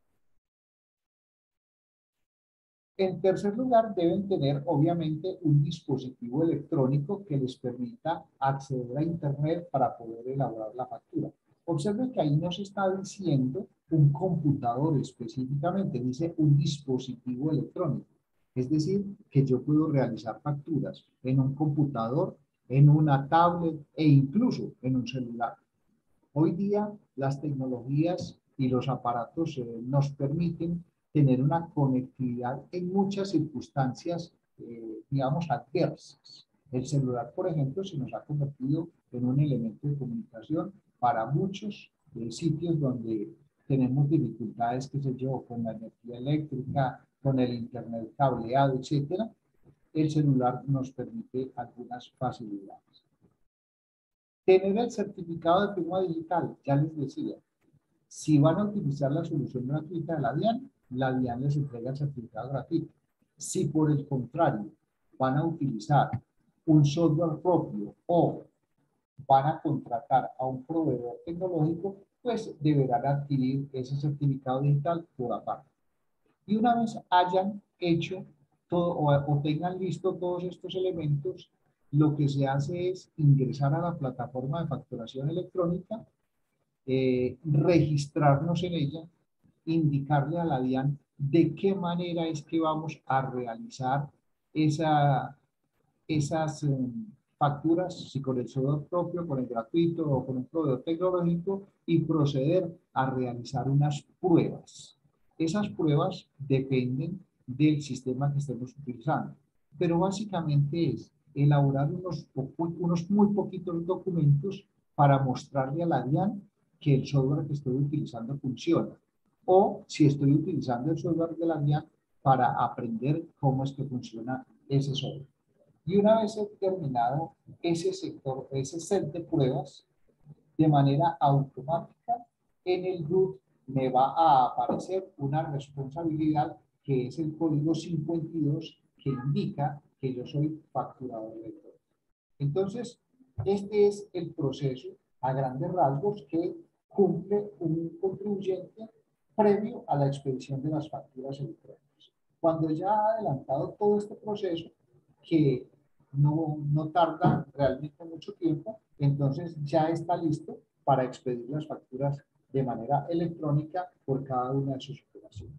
En tercer lugar, deben tener obviamente un dispositivo electrónico que les permita acceder a Internet para poder elaborar la factura. Observen que ahí no se está diciendo un computador específicamente, dice un dispositivo electrónico. Es decir, que yo puedo realizar facturas en un computador, en una tablet e incluso en un celular. Hoy día las tecnologías y los aparatos eh, nos permiten tener una conectividad en muchas circunstancias, eh, digamos, adversas. El celular, por ejemplo, se nos ha convertido en un elemento de comunicación para muchos eh, sitios donde tenemos dificultades, qué sé yo, con la energía eléctrica, con el internet cableado, etcétera. El celular nos permite algunas facilidades. Tener el certificado de firma digital, ya les decía, si van a utilizar la solución gratuita de la DIAN, la DIAN les entrega el certificado gratuito. Si por el contrario van a utilizar un software propio o van a contratar a un proveedor tecnológico, pues deberán adquirir ese certificado digital por aparte. Y una vez hayan hecho todo o, o tengan listo todos estos elementos, lo que se hace es ingresar a la plataforma de facturación electrónica, eh, registrarnos en ella, indicarle a la DIAN de qué manera es que vamos a realizar esa, esas eh, facturas, si con el software propio, con el gratuito o con un proveedor tecnológico, y proceder a realizar unas pruebas. Esas pruebas dependen del sistema que estemos utilizando, pero básicamente es elaborar unos, unos muy poquitos documentos para mostrarle a la DIAN que el software que estoy utilizando funciona, o si estoy utilizando el software de la DIAN para aprender cómo es que funciona ese software. Y una vez he terminado ese sector, ese set de pruebas, de manera automática, en el root me va a aparecer una responsabilidad que es el código cincuenta y dos que indica que yo soy facturador electrónico. Entonces, este es el proceso a grandes rasgos que cumple un contribuyente previo a la expedición de las facturas electrónicas. Cuando ya ha adelantado todo este proceso, que no, no tarda realmente mucho tiempo, entonces ya está listo para expedir las facturas de manera electrónica por cada una de sus operaciones.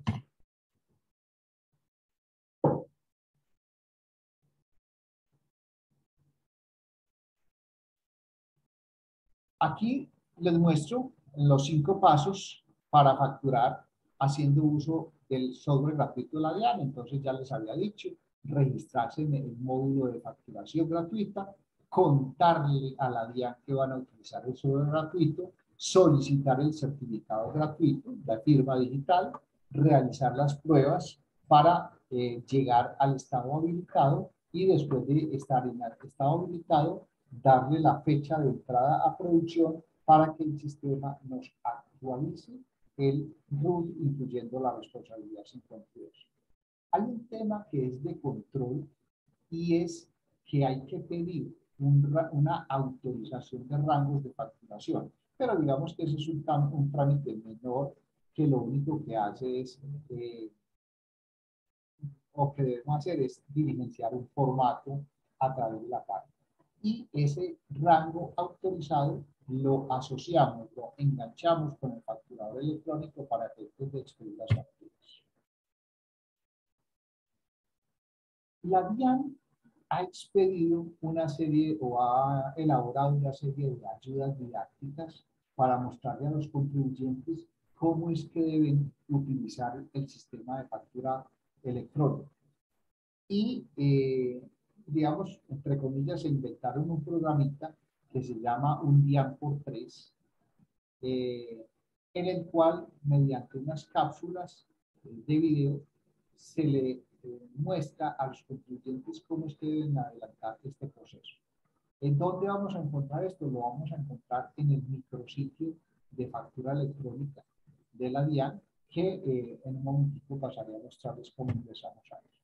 Aquí les muestro los cinco pasos para facturar haciendo uso del software gratuito de la DIAN. Entonces ya les había dicho, registrarse en el módulo de facturación gratuita, contarle a la DIAN que van a utilizar el software gratuito, solicitar el certificado gratuito, la firma digital, realizar las pruebas para eh, llegar al estado habilitado y después de estar en el estado habilitado, darle la fecha de entrada a producción para que el sistema nos actualice el R U L, incluyendo la responsabilidad cincuenta y dos. Hay un tema que es de control y es que hay que pedir un, una autorización de rangos de facturación. Pero digamos que ese es un, un trámite menor que lo único que hace es, eh, o que debemos hacer es diligenciar un formato a través de la página. Y ese rango autorizado lo asociamos, lo enganchamos con el facturador electrónico para efectos de expedir las facturas. La DIAN ha expedido una serie o ha elaborado una serie de ayudas didácticas para mostrarle a los contribuyentes cómo es que deben utilizar el sistema de factura electrónico. Y, eh, digamos, entre comillas, se inventaron un programita que se llama un DIAN por tres, eh, en el cual, mediante unas cápsulas de video, se le eh, muestra a los contribuyentes cómo es que deben adelantar este proceso. ¿En dónde vamos a encontrar esto? Lo vamos a encontrar en el micrositio de factura electrónica de la DIAN, que eh, en un momentito pasaré a mostrarles cómo ingresamos a eso.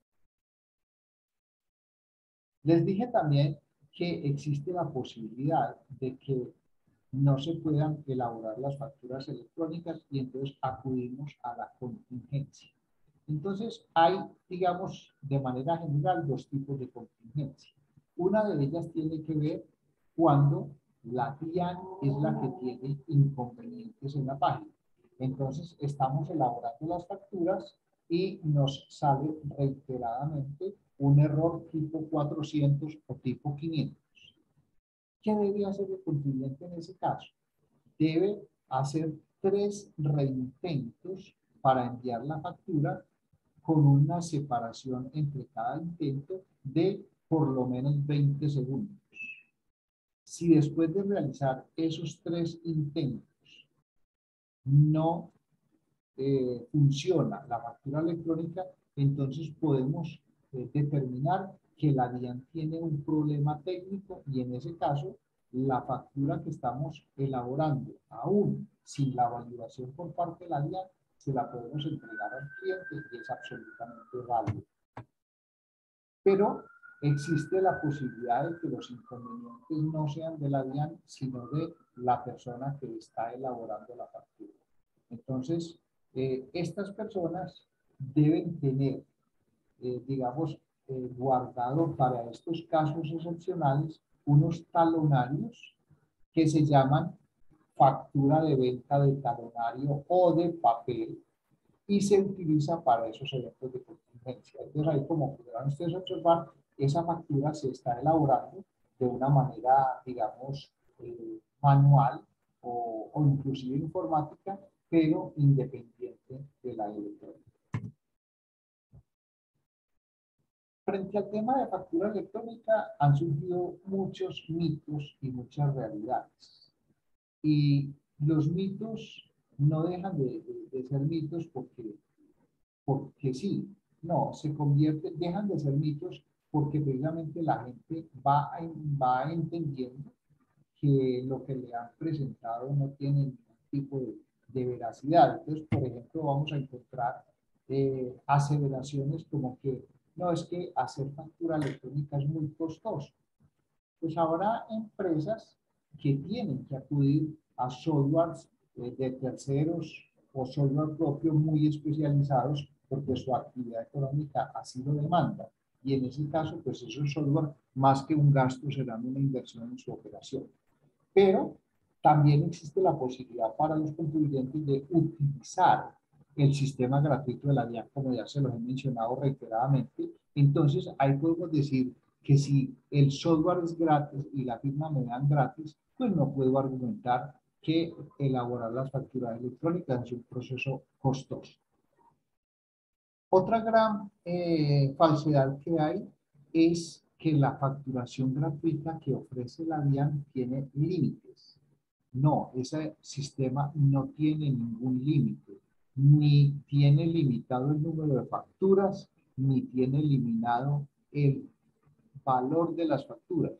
Les dije también que existe la posibilidad de que no se puedan elaborar las facturas electrónicas y entonces acudimos a la contingencia. Entonces hay, digamos, de manera general dos tipos de contingencia. Una de ellas tiene que ver cuando la DIAN es la que tiene inconvenientes en la página. Entonces estamos elaborando las facturas y nos sale reiteradamente un error tipo cuatrocientos o tipo quinientos. ¿Qué debe hacer el contribuyente en ese caso? Debe hacer tres reintentos para enviar la factura con una separación entre cada intento de por lo menos veinte segundos. Si después de realizar esos tres intentos no eh, funciona la factura electrónica, entonces podemos eh, determinar que la DIAN tiene un problema técnico y en ese caso la factura que estamos elaborando, aún sin la validación por parte de la DIAN, se la podemos entregar al cliente y es absolutamente válido. Pero existe la posibilidad de que los inconvenientes no sean de la DIAN, sino de la persona que está elaborando la factura. Entonces, eh, estas personas deben tener, eh, digamos, eh, guardado para estos casos excepcionales unos talonarios que se llaman factura de venta de talonario o de papel y se utiliza para esos eventos de contingencia. Entonces ahí, como podrán ustedes observar, esa factura se está elaborando de una manera, digamos, eh, manual o, o inclusive informática, pero independiente de la electrónica. Frente al tema de factura electrónica han surgido muchos mitos y muchas realidades. Y los mitos no dejan de, de, de ser mitos porque, porque sí, no, se convierten, dejan de ser mitos porque precisamente la gente va, va entendiendo que lo que le han presentado no tiene ningún tipo de, de veracidad. Entonces, por ejemplo, vamos a encontrar eh, aseveraciones como que no, es que hacer factura electrónica es muy costoso. Pues habrá empresas que tienen que acudir a softwares eh, de terceros o software propio muy especializados porque su actividad económica así lo demanda. Y en ese caso, pues esos software, más que un gasto, serán una inversión en su operación. Pero también existe la posibilidad para los contribuyentes de utilizar el sistema gratuito de la DIAN, como ya se los he mencionado reiteradamente. Entonces, ahí podemos decir que si el software es gratis y la firma me dan gratis, pues no puedo argumentar que elaborar las facturas electrónicas es un proceso costoso. Otra gran eh, falsedad que hay es que la facturación gratuita que ofrece la DIAN tiene límites. No, ese sistema no tiene ningún límite, ni tiene limitado el número de facturas, ni tiene eliminado el valor de las facturas.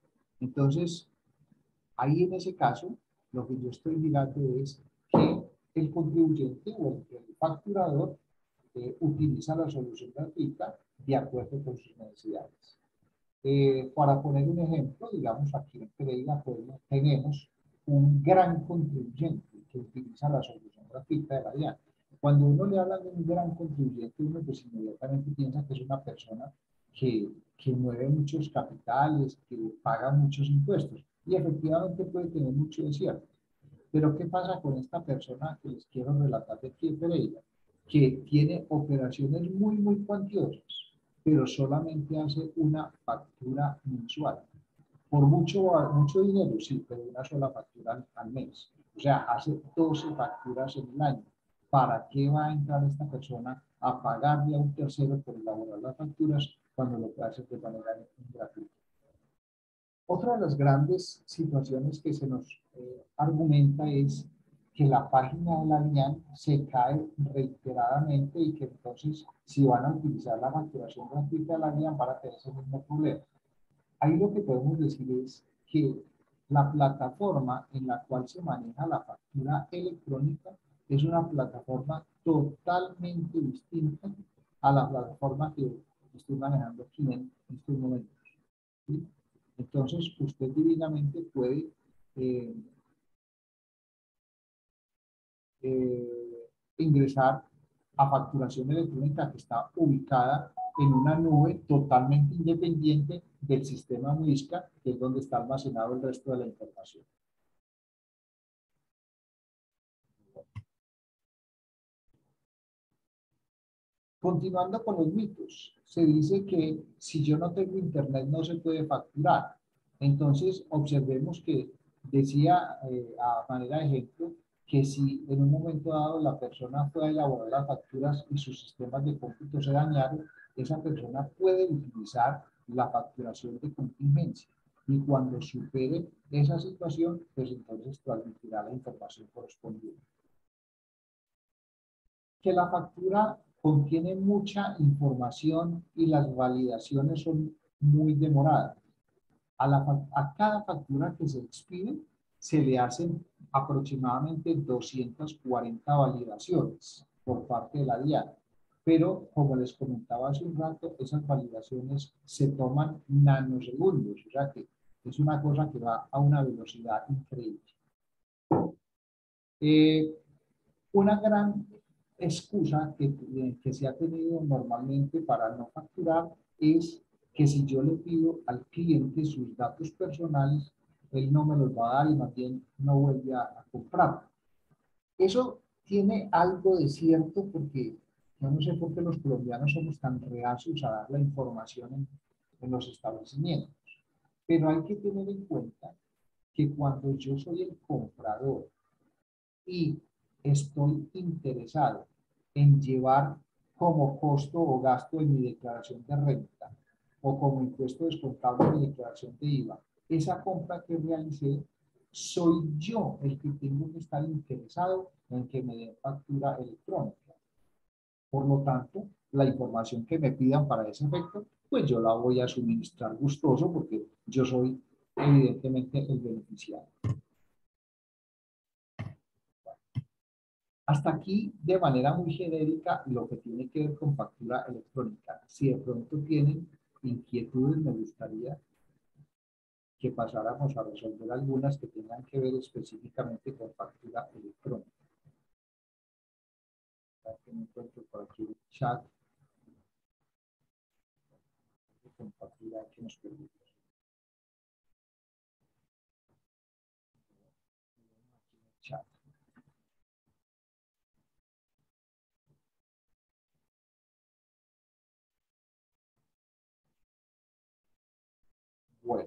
Entonces, ahí en ese caso, lo que yo estoy mirando es que el contribuyente o el, el facturador eh, utiliza la solución gratuita de acuerdo con sus necesidades. Eh, para poner un ejemplo, digamos aquí en Pereira Puebla tenemos un gran contribuyente que utiliza la solución gratuita de la DIAN. Cuando uno le habla de un gran contribuyente, uno pues inmediatamente piensa que es una persona que, que mueve muchos capitales, que paga muchos impuestos, y efectivamente puede tener mucho de cierto. Pero ¿qué pasa con esta persona que les quiero relatar de aquí en Pereira? Que tiene operaciones muy, muy cuantiosas, pero solamente hace una factura mensual. Por mucho, mucho dinero, sí, pero una sola factura al, al mes. O sea, hace doce facturas en el año. ¿Para qué va a entrar esta persona a pagarle a un tercero por elaborar las facturas cuando lo puede hacer de manera gratuita? Otra de las grandes situaciones que se nos eh, argumenta es que la página de la DIAN se cae reiteradamente y que entonces si van a utilizar la facturación gratuita de la DIAN van a tener ese mismo problema. Ahí lo que podemos decir es que la plataforma en la cual se maneja la factura electrónica es una plataforma totalmente distinta a la plataforma que estoy manejando aquí en estos momentos, ¿sí? Entonces, usted divinamente puede eh, eh, ingresar a facturación electrónica que está ubicada en una nube totalmente independiente del sistema MUISCA, que es donde está almacenado el resto de la información. Continuando con los mitos, se dice que si yo no tengo internet no se puede facturar. Entonces, observemos que decía eh, a manera de ejemplo que si en un momento dado la persona fue a elaborar las facturas y sus sistemas de cómputo se dañaron, esa persona puede utilizar la facturación de contingencia. Y cuando supere esa situación, pues entonces transmitirá la información correspondiente. Que la factura contiene mucha información y las validaciones son muy demoradas. A, la, a cada factura que se expide se le hacen aproximadamente doscientas cuarenta validaciones por parte de la DIAN. Pero, como les comentaba hace un rato, esas validaciones se toman nanosegundos, o sea que es una cosa que va a una velocidad increíble. Eh, una gran excusa que, que se ha tenido normalmente para no facturar es que si yo le pido al cliente sus datos personales, él no me los va a dar y más bien no vuelve a, a comprar. Eso tiene algo de cierto porque yo no sé por qué los colombianos somos tan reacios a dar la información en, en los establecimientos. Pero hay que tener en cuenta que cuando yo soy el comprador y estoy interesado en llevar como costo o gasto en mi declaración de renta o como impuesto descontable en mi declaración de I V A, esa compra que realicé, soy yo el que tengo que estar interesado en que me den factura electrónica. Por lo tanto, la información que me pidan para ese efecto, pues yo la voy a suministrar gustoso porque yo soy evidentemente el beneficiario. Hasta aquí, de manera muy genérica, lo que tiene que ver con factura electrónica. Si de pronto tienen inquietudes, me gustaría que pasáramos a resolver algunas que tengan que ver específicamente con factura electrónica. Que me encuentro por aquí el chat. Con factura que nos permite. Chat. Bueno.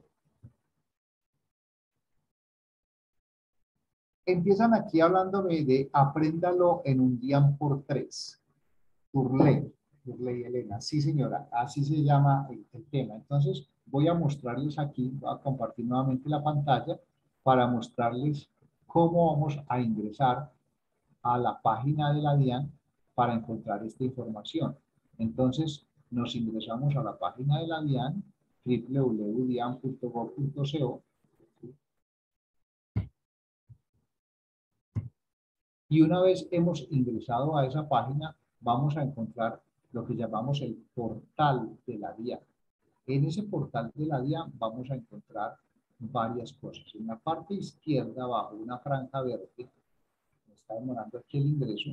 Empiezan aquí hablándome de apréndalo en un día por tres. Turley, Turley Elena. Sí, señora, así se llama el, el tema. Entonces, voy a mostrarles aquí, voy a compartir nuevamente la pantalla para mostrarles cómo vamos a ingresar a la página de la DIAN para encontrar esta información. Entonces, nos ingresamos a la página de la DIAN, doble u doble u doble u punto dian punto gov punto co. Y una vez hemos ingresado a esa página, vamos a encontrar lo que llamamos el portal de la DIAN. En ese portal de la DIAN vamos a encontrar varias cosas. En la parte izquierda, bajo una franja verde, me está demorando aquí el ingreso,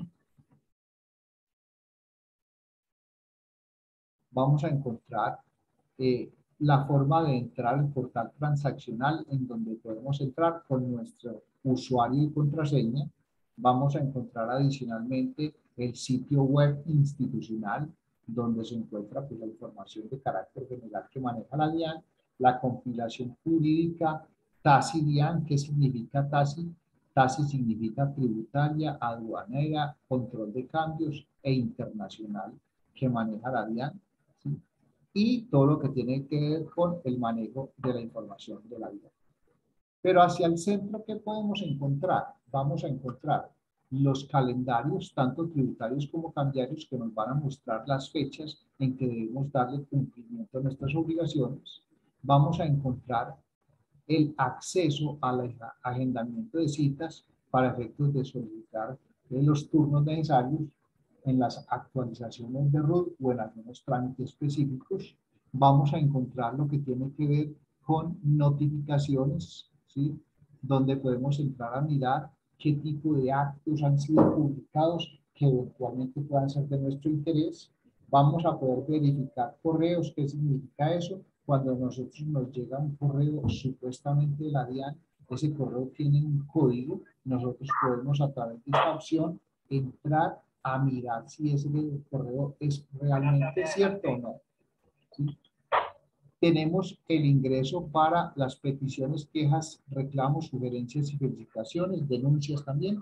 vamos a encontrar eh, la forma de entrar al portal transaccional, en donde podemos entrar con nuestro usuario y contraseña. Vamos a encontrar adicionalmente el sitio web institucional, donde se encuentra pues, la información de carácter general que maneja la DIAN, la compilación jurídica, TASI DIAN. ¿Qué significa TASI? TASI significa tributaria, aduanera, control de cambios e internacional que maneja la DIAN. ¿Sí? Y todo lo que tiene que ver con el manejo de la información de la DIAN. Pero hacia el centro, ¿qué podemos encontrar? Vamos a encontrar los calendarios, tanto tributarios como cambiarios, que nos van a mostrar las fechas en que debemos darle cumplimiento a nuestras obligaciones. Vamos a encontrar el acceso al agendamiento de citas para efectos de solicitar los turnos necesarios en las actualizaciones de R U T o en algunos trámites específicos. Vamos a encontrar lo que tiene que ver con notificaciones, ¿sí? Donde podemos entrar a mirar qué tipo de actos han sido publicados que eventualmente puedan ser de nuestro interés. Vamos a poder verificar correos. ¿Qué significa eso? Cuando a nosotros nos llega un correo supuestamente de la DIAN, ese correo tiene un código, nosotros podemos a través de esta opción entrar a mirar si ese correo es realmente cierto o no. ¿Sí? Tenemos el ingreso para las peticiones, quejas, reclamos, sugerencias y felicitaciones, denuncias también.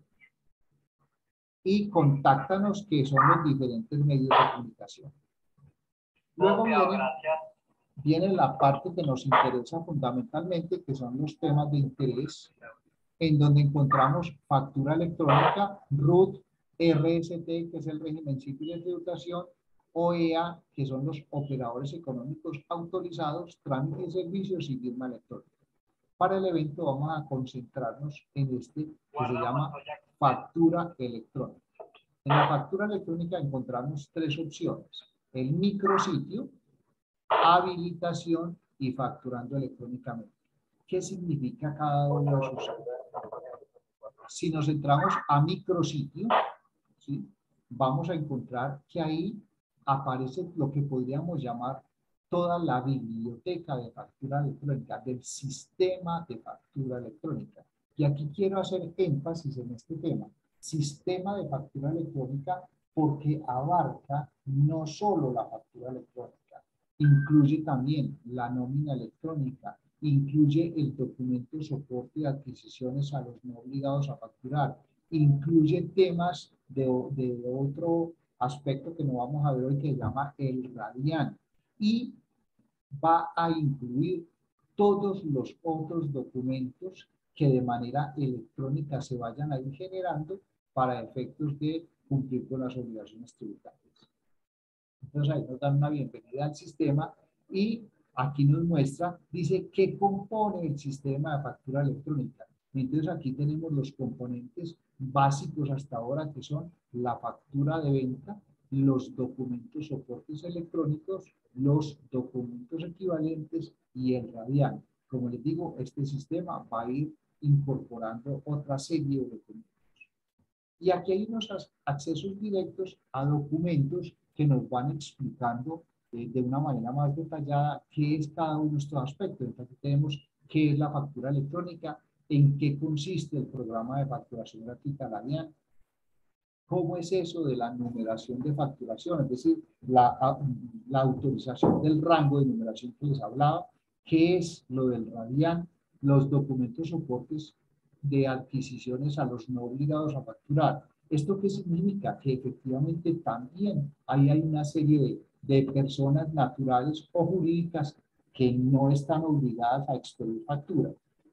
Y contáctanos, que son los diferentes medios de comunicación. Luego viene, viene la parte que nos interesa fundamentalmente, que son los temas de interés, en donde encontramos factura electrónica, R U T, R S T, que es el régimen simple de tributación, O E A, que son los operadores económicos autorizados, trámite de servicios y firma electrónica. Para el evento vamos a concentrarnos en este que se llama factura electrónica. En la factura electrónica encontramos tres opciones: el micrositio, habilitación y facturando electrónicamente. ¿Qué significa cada uno de esos? Si nos entramos a micrositio, ¿sí? Vamos a encontrar que ahí aparece lo que podríamos llamar toda la biblioteca de factura electrónica, del sistema de factura electrónica. Y aquí quiero hacer énfasis en este tema, sistema de factura electrónica, porque abarca no solo la factura electrónica, incluye también la nómina electrónica, incluye el documento de soporte de adquisiciones a los no obligados a facturar, incluye temas de, de otro aspecto que no vamos a ver hoy, que se llama el RADIAN, y va a incluir todos los otros documentos que de manera electrónica se vayan a ir generando para efectos de cumplir con las obligaciones tributarias. Entonces ahí nos dan una bienvenida al sistema y aquí nos muestra, dice, ¿qué compone el sistema de factura electrónica? Entonces aquí tenemos los componentes básicos hasta ahora, que son la factura de venta, los documentos soportes electrónicos, los documentos equivalentes y el RADIAN. Como les digo, este sistema va a ir incorporando otra serie de documentos. Y aquí hay unos accesos directos a documentos que nos van explicando eh, de una manera más detallada qué es cada uno de estos aspectos. Entonces tenemos qué es la factura electrónica, en qué consiste el programa de facturación gratuita, la DIAN, cómo es eso de la numeración de facturación, es decir, la, la autorización del rango de numeración que les hablaba, qué es lo del RADIAN, los documentos soportes de adquisiciones a los no obligados a facturar. ¿Esto qué significa? Que efectivamente también ahí hay una serie de, de personas naturales o jurídicas que no están obligadas a expedir factura,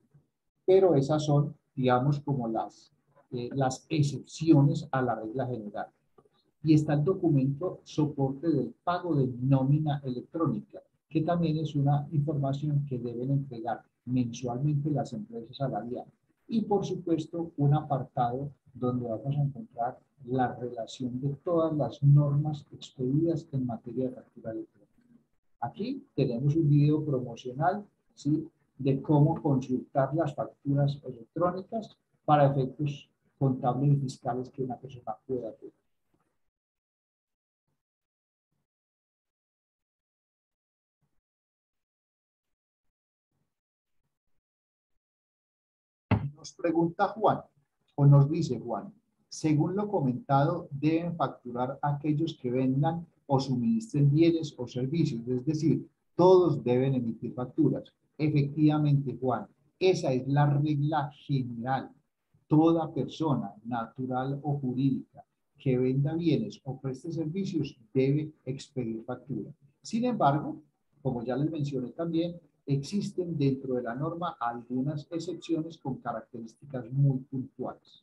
pero esas son, digamos, como las, eh, las excepciones a la regla general. Y está el documento soporte del pago de nómina electrónica, que también es una información que deben entregar mensualmente las empresas a la DIAN. Y por supuesto un apartado donde vamos a encontrar la relación de todas las normas expedidas en materia de factura electrónica. Aquí tenemos un video promocional, ¿sí?, de cómo consultar las facturas electrónicas para efectos contables y fiscales que una persona pueda tener. Nos pregunta Juan, o nos dice Juan, según lo comentado, deben facturar aquellos que vendan o suministren bienes o servicios, es decir, todos deben emitir facturas. Efectivamente, Juan, esa es la regla general. Toda persona, natural o jurídica, que venda bienes o preste servicios debe expedir factura. Sin embargo, como ya les mencioné también, existen dentro de la norma algunas excepciones con características muy puntuales.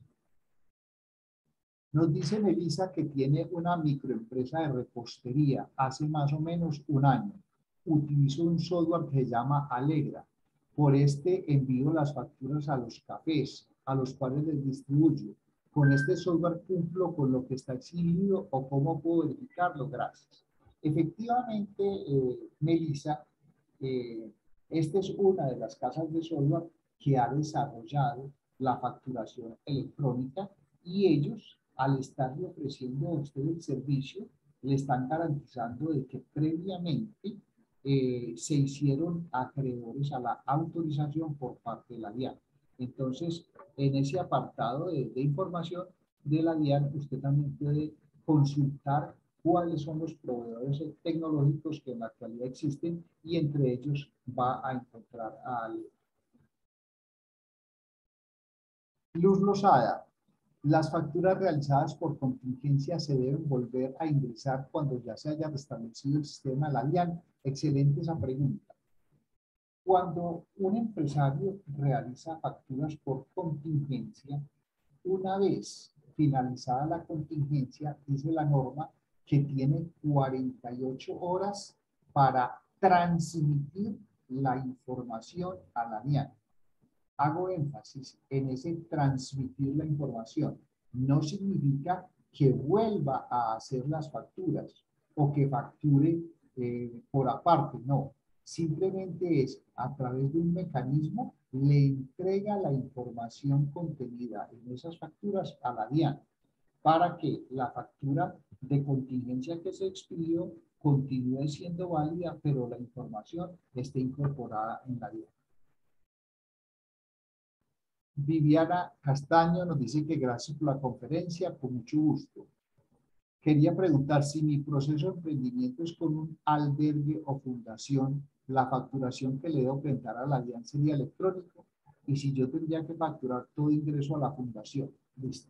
Nos dice Melissa que tiene una microempresa de repostería hace más o menos un año. Utilizó un software que se llama Alegra. Por este envío las facturas a los cafés, a los cuales les distribuyo. Con este software cumplo con lo que está exigido o cómo puedo verificarlo. Gracias. Efectivamente, eh, Melissa, eh, esta es una de las casas de software que ha desarrollado la facturación electrónica y ellos, al estarle ofreciendo a usted el servicio, le están garantizando de que previamente eh, se hicieron acreedores a la autorización por parte de la DIAN. Entonces, en ese apartado de, de información de la DIAN, usted también puede consultar cuáles son los proveedores tecnológicos que en la actualidad existen y entre ellos va a encontrar a Ale. Luz Lozada. Las facturas realizadas por contingencia se deben volver a ingresar cuando ya se haya restablecido el sistema de la DIAN. Excelente esa pregunta. Cuando un empresario realiza facturas por contingencia, una vez finalizada la contingencia, dice la norma que tiene cuarenta y ocho horas para transmitir la información a la DIAN. Hago énfasis en ese transmitir la información. No significa que vuelva a hacer las facturas o que facture eh, por aparte, no. Simplemente es a través de un mecanismo le entrega la información contenida en esas facturas a la DIAN para que la factura de contingencia que se expidió continúe siendo válida, pero la información esté incorporada en la DIAN. Viviana Castaño nos dice que gracias por la conferencia, con mucho gusto. Quería preguntar si mi proceso de emprendimiento es con un albergue o fundación, la facturación que le debo presentar a la DIAN sería electrónico y si yo tendría que facturar todo ingreso a la fundación. Listo.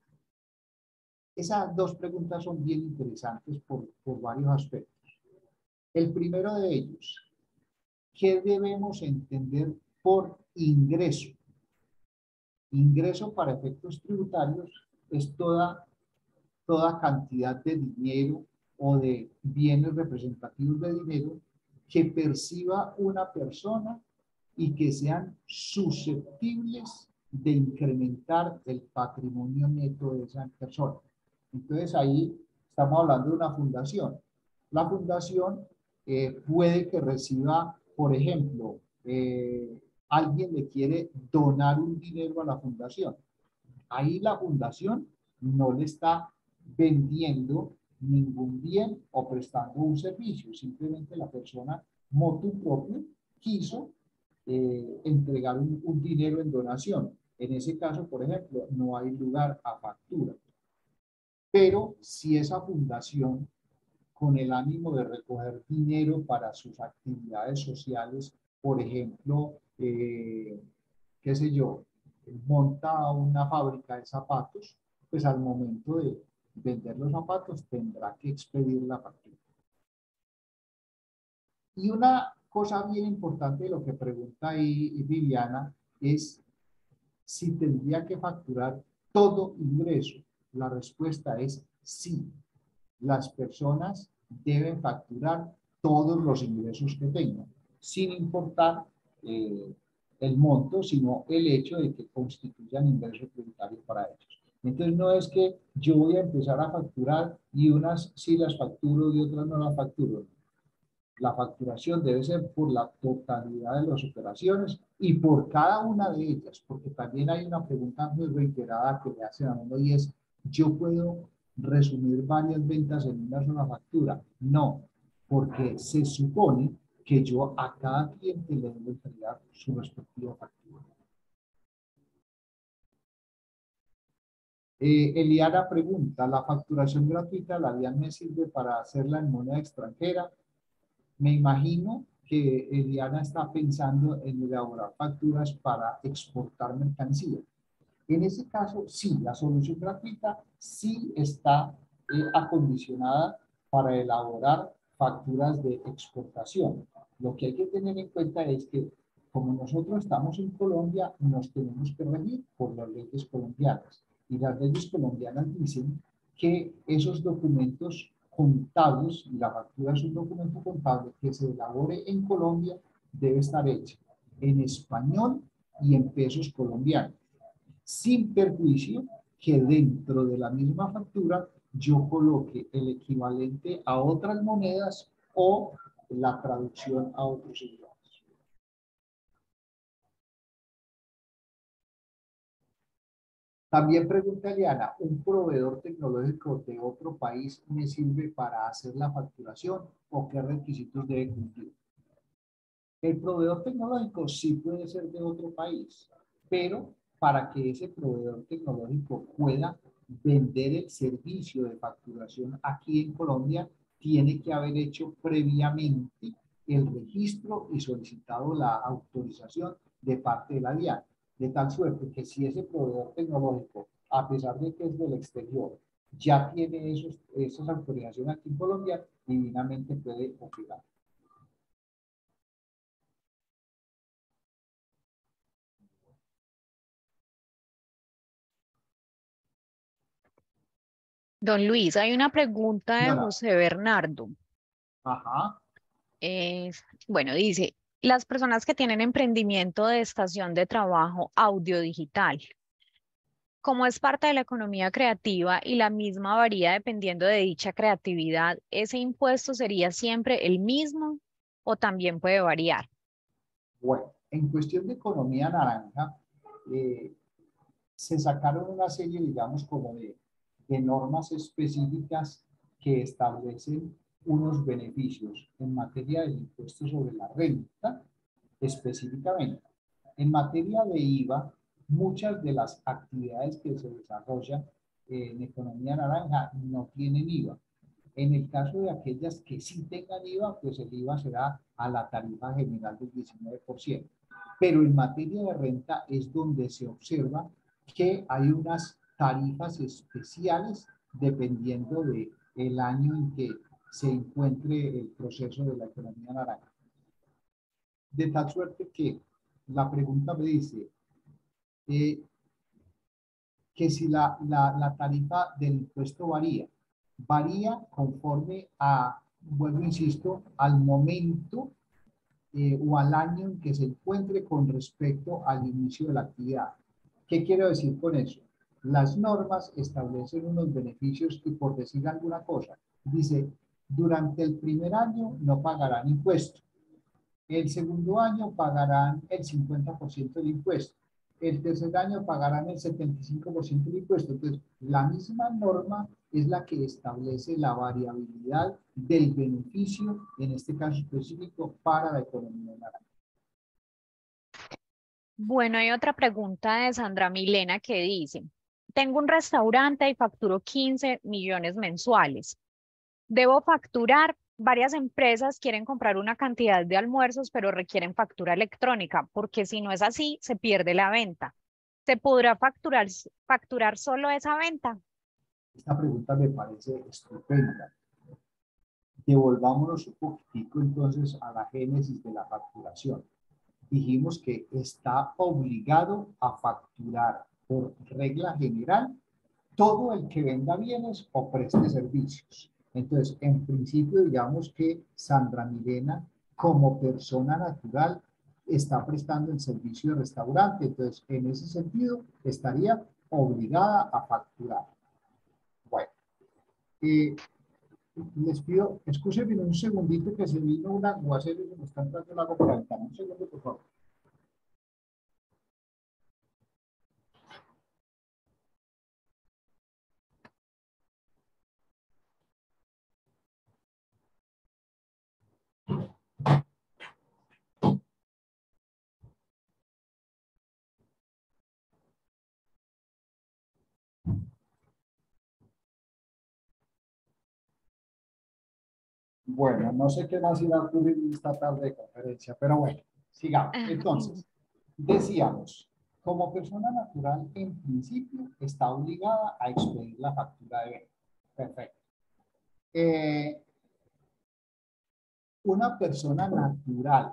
Esas dos preguntas son bien interesantes por, por varios aspectos. El primero de ellos, ¿qué debemos entender por ingreso? Ingreso para efectos tributarios es toda, toda cantidad de dinero o de bienes representativos de dinero que perciba una persona y que sean susceptibles de incrementar el patrimonio neto de esa persona. Entonces ahí estamos hablando de una fundación. La fundación eh, puede que reciba, por ejemplo, eh, alguien le quiere donar un dinero a la fundación. Ahí la fundación no le está vendiendo ningún bien o prestando un servicio. Simplemente la persona, motu propio, quiso eh, entregar un, un dinero en donación. En ese caso, por ejemplo, no hay lugar a factura. Pero si esa fundación, con el ánimo de recoger dinero para sus actividades sociales, por ejemplo, eh, qué sé yo, monta una fábrica de zapatos, pues al momento de vender los zapatos tendrá que expedir la factura. Y una cosa bien importante de lo que pregunta ahí Viviana es si tendría que facturar todo ingreso. La respuesta es sí. Las personas deben facturar todos los ingresos que tengan, sin importar eh, el monto, sino el hecho de que constituyan ingreso tributario para ellos. Entonces no es que yo voy a empezar a facturar y unas sí las facturo y otras no las facturo. La facturación debe ser por la totalidad de las operaciones y por cada una de ellas, porque también hay una pregunta muy reiterada que le hacen a uno y es, ¿yo puedo resumir varias ventas en una sola factura? No, porque se supone que yo a cada cliente le debo entregar su respectiva factura. Eh, Eliana pregunta, ¿la facturación gratuita, la DIAN me sirve para hacerla en moneda extranjera? Me imagino que Eliana está pensando en elaborar facturas para exportar mercancía. En ese caso, sí, la solución gratuita sí está eh, acondicionada para elaborar facturas de exportación. Lo que hay que tener en cuenta es que como nosotros estamos en Colombia, nos tenemos que regir por las leyes colombianas. Y las leyes colombianas dicen que esos documentos contables, y la factura es un documento contable que se elabore en Colombia, debe estar hecha en español y en pesos colombianos, sin perjuicio que dentro de la misma factura yo coloque el equivalente a otras monedas o la traducción a otros idiomas. También pregunta Eliana, ¿un proveedor tecnológico de otro país me sirve para hacer la facturación o qué requisitos debe cumplir? El proveedor tecnológico sí puede ser de otro país, pero para que ese proveedor tecnológico pueda vender el servicio de facturación aquí en Colombia, tiene que haber hecho previamente el registro y solicitado la autorización de parte de la DIAN. De tal suerte que si ese proveedor tecnológico, a pesar de que es del exterior, ya tiene esos, esas autorizaciones aquí en Colombia, divinamente puede operar. Don Luis, hay una pregunta de Señora. José Bernardo. Ajá. Eh, bueno, dice, las personas que tienen emprendimiento de estación de trabajo audiodigital, como es parte de la economía creativa y la misma varía dependiendo de dicha creatividad, ¿ese impuesto sería siempre el mismo o también puede variar? Bueno, en cuestión de economía naranja, eh, se sacaron una serie, digamos, como de, de normas específicas que establecen unos beneficios en materia del impuesto sobre la renta, específicamente. En materia de I V A, muchas de las actividades que se desarrollan en economía naranja no tienen I V A. En el caso de aquellas que sí tengan I V A, pues el I V A será a la tarifa general del diecinueve por ciento. Pero en materia de renta es donde se observa que hay unas tarifas especiales dependiendo del año en que se encuentre el proceso de la economía naranja. De tal suerte que la pregunta me dice eh, que si la, la, la tarifa del impuesto varía, varía conforme a, bueno, insisto, al momento eh, o al año en que se encuentre con respecto al inicio de la actividad. ¿Qué quiero decir con eso? Las normas establecen unos beneficios y, por decir alguna cosa, dice, durante el primer año no pagarán impuesto. El segundo año pagarán el cincuenta por ciento del impuesto. El tercer año pagarán el setenta y cinco por ciento del impuesto. Entonces, la misma norma es la que establece la variabilidad del beneficio, en este caso específico, para la economía naranja. Bueno, hay otra pregunta de Sandra Milena que dice, tengo un restaurante y facturo quince millones mensuales. Debo facturar, varias empresas quieren comprar una cantidad de almuerzos, pero requieren factura electrónica, porque si no es así, se pierde la venta. ¿Se podrá facturar, facturar solo esa venta? Esta pregunta me parece estupenda. Devolvámonos un poquitico entonces a la génesis de la facturación. Dijimos que está obligado a facturar por regla general todo el que venda bienes o preste servicios. Entonces, en principio, digamos que Sandra Milena, como persona natural, está prestando el servicio de restaurante. Entonces, en ese sentido, estaría obligada a facturar. Bueno, eh, les pido, escúchenme un segundito que se vino un aguacero y me está entrando el agua por la ventana. Un segundo, por favor. Bueno, no sé qué más irá a ocurrir esta tarde de conferencia, pero bueno, sigamos. Entonces, decíamos, como persona natural, en principio, está obligada a expedir la factura de venta. Perfecto. Eh, una persona natural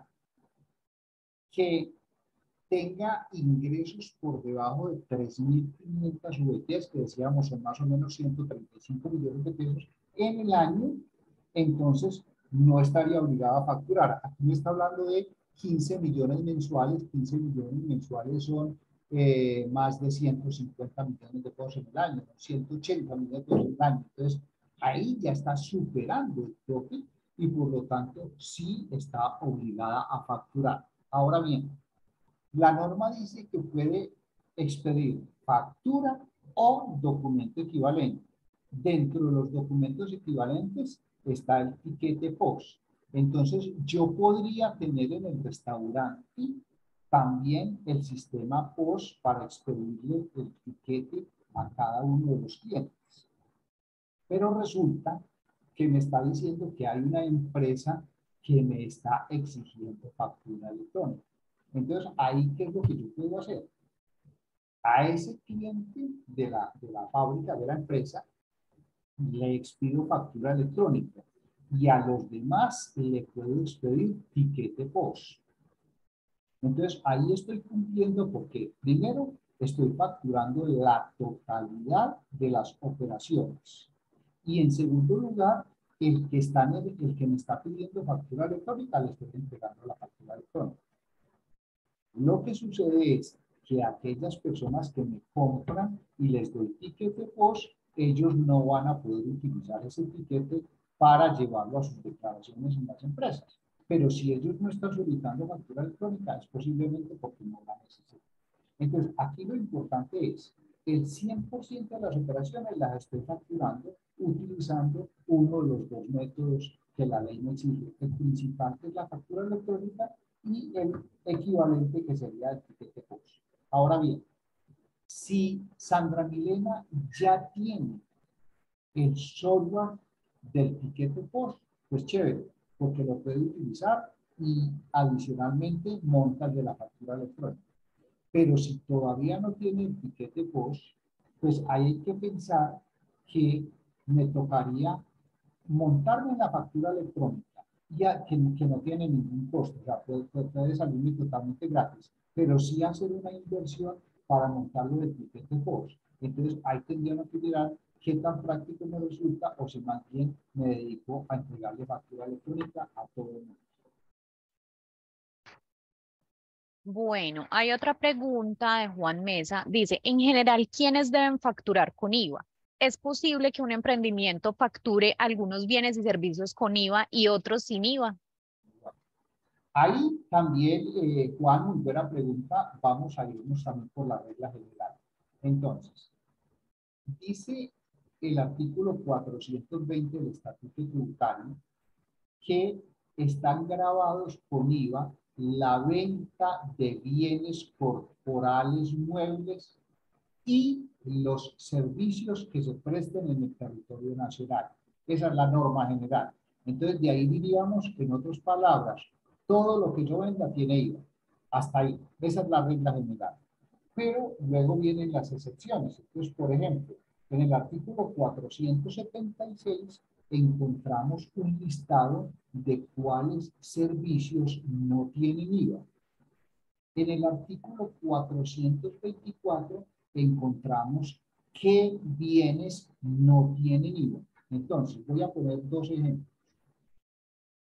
que tenga ingresos por debajo de tres mil quinientas U E Ts, que decíamos son más o menos ciento treinta y cinco millones de pesos en el año, entonces no estaría obligada a facturar. Aquí me está hablando de quince millones mensuales. quince millones mensuales son eh, más de ciento cincuenta millones de pesos en el año, ciento ochenta millones de pesos en el año. Entonces, ahí ya está superando el tope y por lo tanto sí está obligada a facturar. Ahora bien, la norma dice que puede expedir factura o documento equivalente. Dentro de los documentos equivalentes está el tiquete post. Entonces, yo podría tener en el restaurante también el sistema post para expedirle el tiquete a cada uno de los clientes. Pero resulta que me está diciendo que hay una empresa que me está exigiendo factura electrónica. Entonces, ahí, ¿qué es lo que yo puedo hacer? A ese cliente de la, de la fábrica, de la empresa, le expido factura electrónica y a los demás le puedo expedir tiquete post. Entonces, ahí estoy cumpliendo porque, primero, estoy facturando la totalidad de las operaciones. Y en segundo lugar, el que, está en el, el que me está pidiendo factura electrónica, le estoy entregando la factura electrónica. Lo que sucede es que aquellas personas que me compran y les doy tiquete post, ellos no van a poder utilizar ese tiquete para llevarlo a sus declaraciones en las empresas. Pero si ellos no están solicitando factura electrónica, es posiblemente porque no la necesitan. Entonces, aquí lo importante es el cien por ciento de las operaciones las estoy facturando utilizando uno de los dos métodos que la ley me exige. El principal, que es la factura electrónica, y el equivalente, que sería el tiquete post. Ahora bien, si Sandra Milena ya tiene el software del tiquete post, pues chévere, porque lo puede utilizar y adicionalmente monta de la factura electrónica. Pero si todavía no tiene el tiquete post, pues hay que pensar que me tocaría montarme en la factura electrónica, ya que, que no tiene ningún costo, o sea, puede, puede salirme totalmente gratis, pero sí hacer una inversión para montarlo de tiquete post. Entonces, ahí tendríamos que mirar qué tan práctico me resulta o si más bien me dedico a entregarle factura electrónica a todo el mundo. Bueno, hay otra pregunta de Juan Mesa. Dice, en general, ¿quiénes deben facturar con I V A? ¿Es posible que un emprendimiento facture algunos bienes y servicios con I V A y otros sin I V A? Ahí también, eh, Juan, muy buena pregunta. Vamos a irnos también por la regla general. Entonces, dice el artículo cuatrocientos veinte del Estatuto Tributario que están grabados con I V A la venta de bienes corporales muebles y los servicios que se presten en el territorio nacional. Esa es la norma general. Entonces, de ahí diríamos, en otras palabras, todo lo que yo venda tiene I V A. Hasta ahí. Esa es la regla general. Pero luego vienen las excepciones. Entonces, por ejemplo, en el artículo cuatrocientos setenta y seis encontramos un listado de cuáles servicios no tienen I V A. En el artículo cuatrocientos veinticuatro encontramos qué bienes no tienen I V A. Entonces, voy a poner dos ejemplos.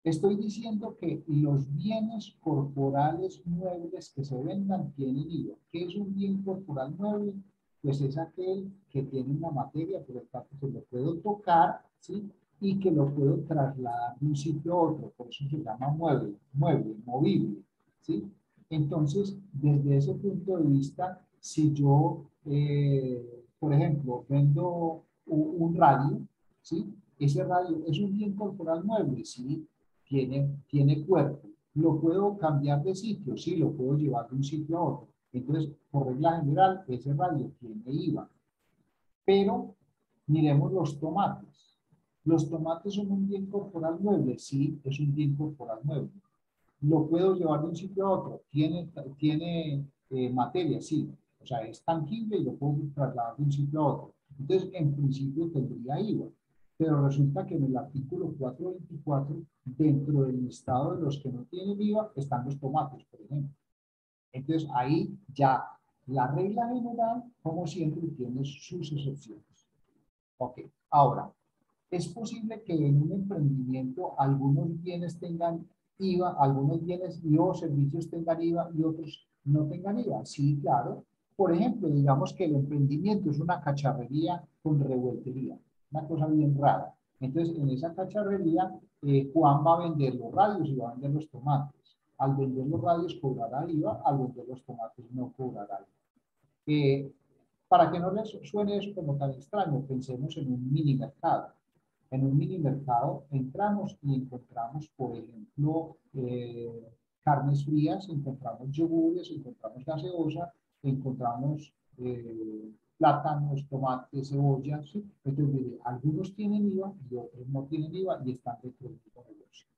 Estoy diciendo que los bienes corporales muebles que se vendan tienen I V A. ¿Qué es un bien corporal mueble? Pues es aquel que tiene una materia, por lo tanto que lo puedo tocar, ¿sí? Y que lo puedo trasladar de un sitio a otro, por eso se llama mueble, mueble, movible, ¿sí? Entonces, desde ese punto de vista, si yo, eh, por ejemplo, vendo un, un radio, ¿sí? Ese radio es un bien corporal mueble, ¿sí? Tiene, tiene cuerpo. ¿Lo puedo cambiar de sitio? Sí, lo puedo llevar de un sitio a otro. Entonces, por regla general, ese radio tiene I V A. Pero miremos los tomates. ¿Los tomates son un bien corporal mueble? Sí, es un bien corporal mueble. ¿Lo puedo llevar de un sitio a otro? ¿Tiene, tiene eh, materia? Sí. O sea, es tangible y lo puedo trasladar de un sitio a otro. Entonces, en principio tendría I V A. Pero resulta que en el artículo cuatrocientos veinticuatro, dentro del listado de los que no tienen I V A, están los tomates, por ejemplo. Entonces, ahí ya la regla general, como siempre, tiene sus excepciones. Ok, ahora, es posible que en un emprendimiento algunos bienes tengan I V A, algunos bienes y o servicios tengan I V A y otros no tengan I V A. Sí, claro. Por ejemplo, digamos que el emprendimiento es una cacharrería con revueltería, una cosa bien rara. Entonces, en esa cacharrería, eh, Juan va a vender los radios y va a vender los tomates. Al vender los radios cobrará I V A, al vender los tomates no cobrará I V A. Eh, para que no les suene eso como tan extraño, pensemos en un mini mercado. En un mini mercado entramos y encontramos, por ejemplo, eh, carnes frías, encontramos yogures, encontramos gaseosa, encontramos eh, plátanos, tomates, cebollas. ¿Sí? Entonces, algunos tienen I V A y otros no tienen I V A y están dentro del mismo negocio.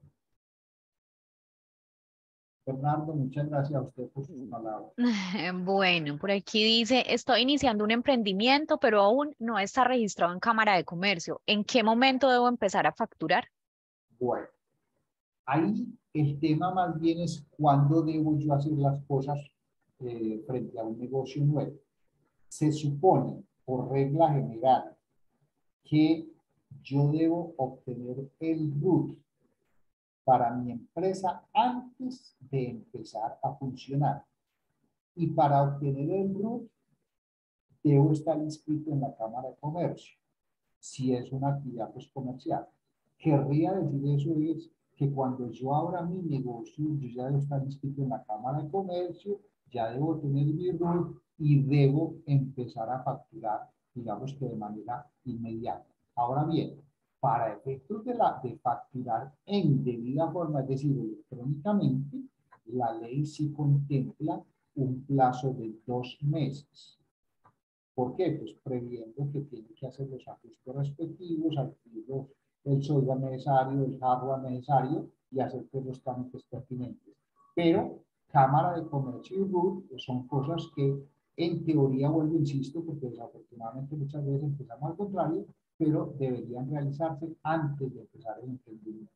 Bernardo, muchas gracias a usted por sus palabras. Bueno, por aquí dice, estoy iniciando un emprendimiento, pero aún no está registrado en Cámara de Comercio. ¿En qué momento debo empezar a facturar? Bueno, ahí el tema más bien es cuándo debo yo hacer las cosas eh, frente a un negocio nuevo. Se supone, por regla general, que yo debo obtener el R U T para mi empresa antes de empezar a funcionar. Y para obtener el R U T, debo estar inscrito en la Cámara de Comercio, si es una actividad pues, comercial. Querría decir eso es que cuando yo abra mi negocio, yo ya debo estar inscrito en la Cámara de Comercio, ya debo tener mi R U T y debo empezar a facturar, digamos que de manera inmediata. Ahora bien, para efectos de, la, de facturar en debida forma, es decir, electrónicamente, la ley sí contempla un plazo de dos meses. ¿Por qué? Pues previendo que tiene que hacer los ajustes respectivos, adquirir el software necesario, el hardware necesario y hacer pues, los trámites pertinentes. Pero Cámara de Comercio y R U T son cosas que en teoría, vuelvo, insisto, porque desafortunadamente muchas veces empezamos al contrario, pero deberían realizarse antes de empezar el emprendimiento.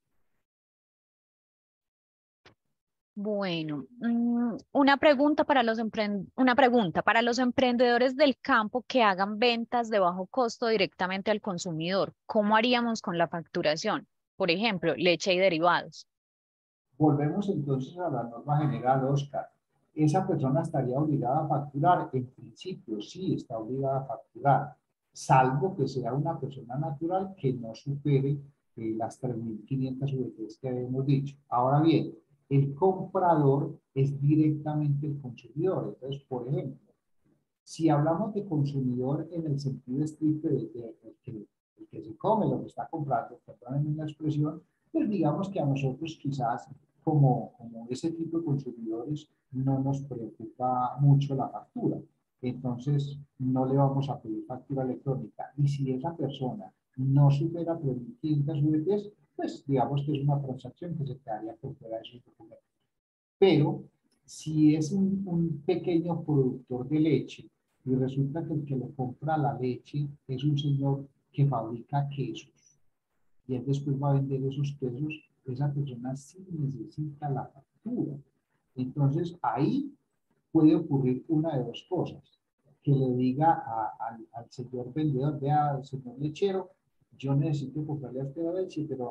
Bueno, mm, una pregunta para los empre- una pregunta para los emprendedores del campo que hagan ventas de bajo costo directamente al consumidor. ¿Cómo haríamos con la facturación? Por ejemplo, leche y derivados. Volvemos entonces a la norma general, Oscar. Esa persona estaría obligada a facturar. En principio, sí está obligada a facturar, salvo que sea una persona natural que no supere eh, las tres mil quinientas U Ts que hemos dicho. Ahora bien, el comprador es directamente el consumidor. Entonces, por ejemplo, si hablamos de consumidor en el sentido estricto de, de, de que el que se come lo que está comprando, perdónenme la expresión, pues digamos que a nosotros quizás como, como ese tipo de consumidores no nos preocupa mucho la factura. Entonces no le vamos a pedir factura electrónica. Y si esa persona no supera tres mil quinientas U E Ts, pues digamos que es una transacción que se quedaría por fuera de esos documentos. Pero si es un, un pequeño productor de leche y resulta que el que le compra la leche es un señor que fabrica quesos y él después va a vender esos quesos, esa persona sí necesita la factura. Entonces ahí puede ocurrir una de dos cosas, que le diga a, a, al señor vendedor, vea, al señor lechero, yo necesito comprarle a usted la leche, pero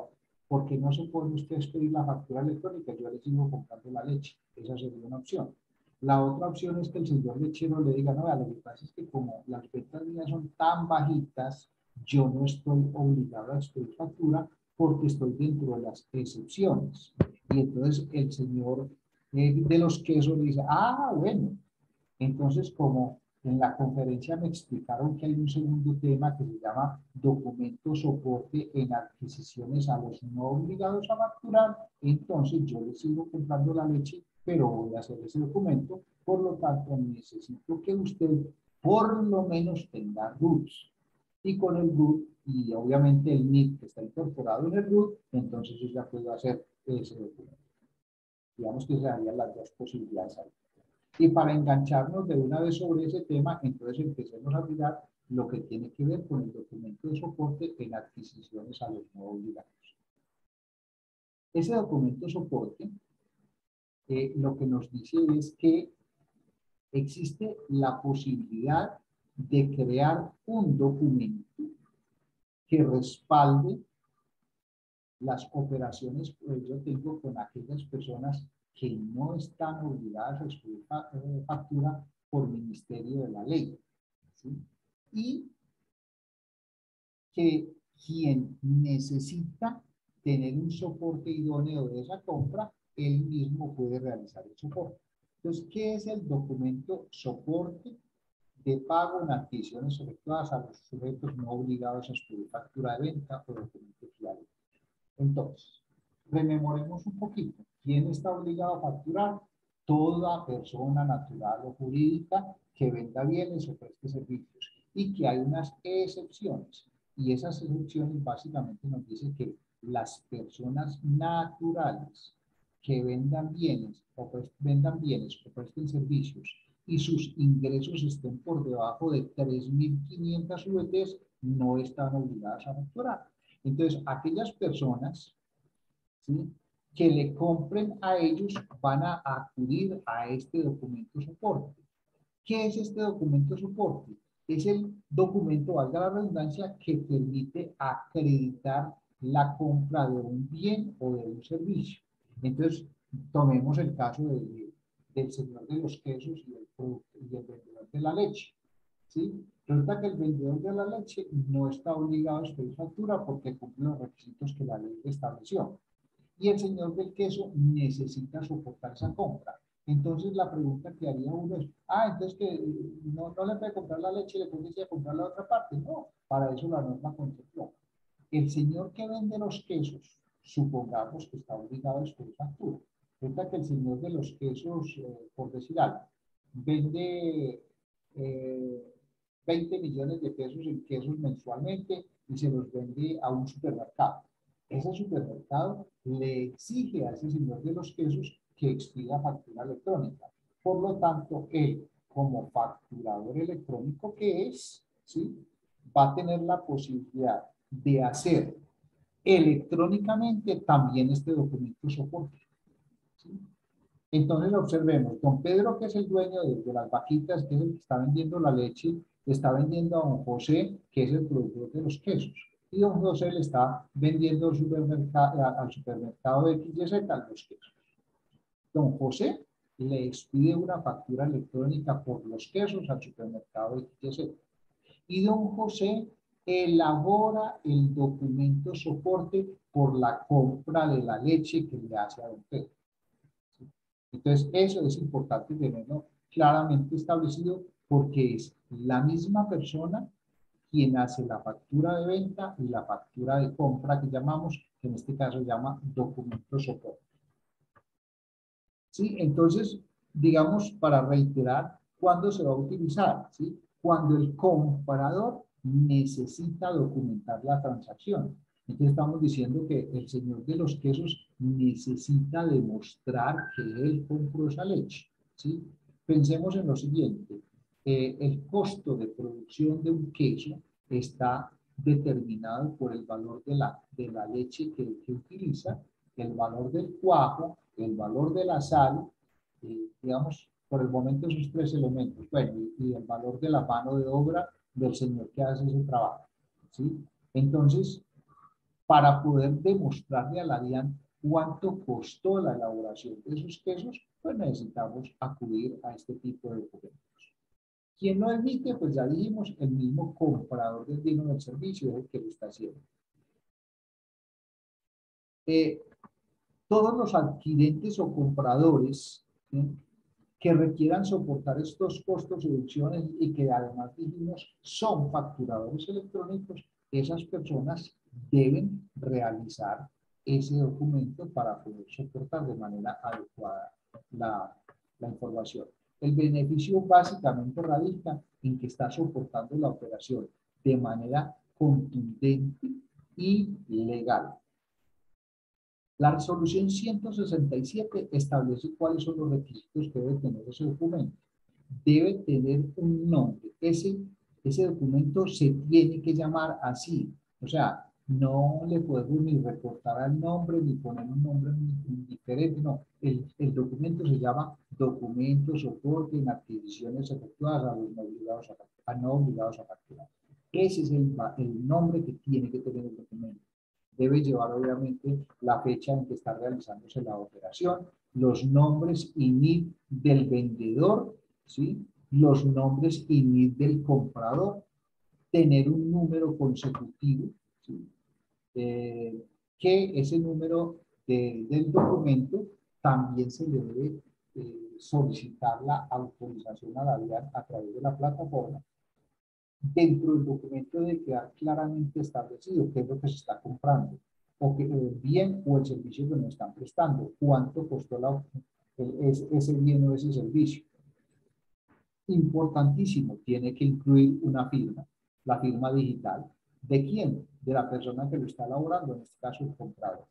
¿por qué no se pone usted a expedir la factura electrónica? Yo le sigo comprando la leche. Esa sería una opción. La otra opción es que el señor lechero le diga, no, vea, lo que pasa es que como las ventas mías son tan bajitas, yo no estoy obligado a expedir factura porque estoy dentro de las excepciones. Y entonces el señor eh, de los quesos le dice, ah, bueno, entonces como en la conferencia me explicaron que hay un segundo tema que se llama documento soporte en adquisiciones a los no obligados a facturar, entonces yo le sigo comprando la leche, pero voy a hacer ese documento, por lo tanto necesito que usted por lo menos tenga R U T. Y con el R U T, y obviamente el N I T que está incorporado en el R U T, entonces yo ya puedo hacer ese documento. Digamos que serían las dos posibilidades ahí. Y para engancharnos de una vez sobre ese tema, entonces empecemos a mirar lo que tiene que ver con el documento de soporte en adquisiciones a los no obligados. Ese documento de soporte eh, lo que nos dice es que existe la posibilidad de crear un documento que respalde las operaciones que yo tengo con aquellas personas que no están obligadas a expedir factura por ministerio de la ley, ¿sí? Y que quien necesita tener un soporte idóneo de esa compra, él mismo puede realizar el soporte. Entonces, ¿qué es el documento soporte de pago en adquisiciones efectuadas a los sujetos no obligados a expedir factura de venta o documento equivalente? Entonces, rememoremos un poquito. ¿Quién está obligado a facturar? Toda persona natural o jurídica que venda bienes o preste servicios. Y que hay unas excepciones. Y esas excepciones básicamente nos dicen que las personas naturales que vendan bienes o vendan bienes o presten servicios y sus ingresos estén por debajo de tres mil quinientas U E Ts no están obligadas a facturar. Entonces, aquellas personas, ¿sí?, que le compren a ellos van a acudir a este documento soporte. ¿Qué es este documento soporte? Es el documento, valga la redundancia, que permite acreditar la compra de un bien o de un servicio. Entonces, tomemos el caso de, del señor de los quesos y el, y el vendedor de la leche, ¿sí? Resulta que el vendedor de la leche no está obligado a expedir factura porque cumple los requisitos que la ley estableció. Y el señor del queso necesita soportar esa compra. Entonces la pregunta que haría uno es, ah, entonces que no, no le puede comprar la leche, le puede decir comprar la otra parte. No, para eso la norma contempló. El señor que vende los quesos, supongamos que está obligado a expedir factura. Resulta que el señor de los quesos, eh, por decir algo, vende eh, veinte millones de pesos en quesos mensualmente y se los vende a un supermercado. Ese supermercado le exige a ese señor de los quesos que expida factura electrónica. Por lo tanto, él, como facturador electrónico que es, ¿sí?, va a tener la posibilidad de hacer electrónicamente también este documento soporte, ¿sí? Entonces observemos, don Pedro, que es el dueño de, de las vaquitas, que es el que está vendiendo la leche, le está vendiendo a don José, que es el productor de los quesos. Y don José le está vendiendo al supermercado, al supermercado X Y Z los quesos. Don José le expide una factura electrónica por los quesos al supermercado X Y Z. Y don José elabora el documento soporte por la compra de la leche que le hace a don Pedro. Entonces, eso es importante tenerlo claramente establecido porque es la misma persona quien hace la factura de venta y la factura de compra que llamamos, que en este caso se llama documento soporte. ¿Sí? Entonces, digamos, para reiterar, ¿cuándo se va a utilizar? ¿Sí? Cuando el comprador necesita documentar la transacción. Entonces estamos diciendo que el señor de los quesos necesita demostrar que él compró esa leche, ¿sí? Pensemos en lo siguiente, eh, el costo de producción de un queso está determinado por el valor de la, de la leche que, que utiliza, el valor del cuajo, el valor de la sal, eh, digamos, por el momento esos tres elementos, bueno, y, y el valor de la mano de obra del señor que hace ese trabajo, ¿sí? Entonces, para poder demostrarle a la DIAN cuánto costó la elaboración de esos quesos, pues necesitamos acudir a este tipo de documentos. ¿Quién lo emite? Pues ya dijimos, el mismo comprador del bien o del servicio es el que lo está haciendo. Eh, todos los adquirentes o compradores, ¿sí?, que requieran soportar estos costos y deducciones y que además dijimos son facturadores electrónicos, esas personas deben realizar ese documento para poder soportar de manera adecuada la, la información. El beneficio básicamente radica en que está soportando la operación de manera contundente y legal. La resolución ciento sesenta y siete establece cuáles son los requisitos que debe tener ese documento. Debe tener un nombre. Ese, ese documento se tiene que llamar así. O sea, no le podemos ni recortar al nombre ni poner un nombre diferente. No, el, el documento se llama documento soporte en adquisiciones efectuadas a los no obligados a, a no obligados a facturar. Ese es el, el nombre que tiene que tener el documento. Debe llevar obviamente la fecha en que está realizándose la operación, los nombres I N I D del vendedor, ¿sí?, los nombres I N I D del comprador, tener un número consecutivo, ¿sí?, eh, que ese número de, del documento también se le debe eh, solicitar la autorización a la DIAN a través de la plataforma. Dentro del documento debe quedar claramente establecido qué es lo que se está comprando, o que el bien o el servicio que nos están prestando, cuánto costó la, el, ese bien o ese servicio. Importantísimo, tiene que incluir una firma, la firma digital. ¿De quién? De la persona que lo está elaborando, en este caso el comprador.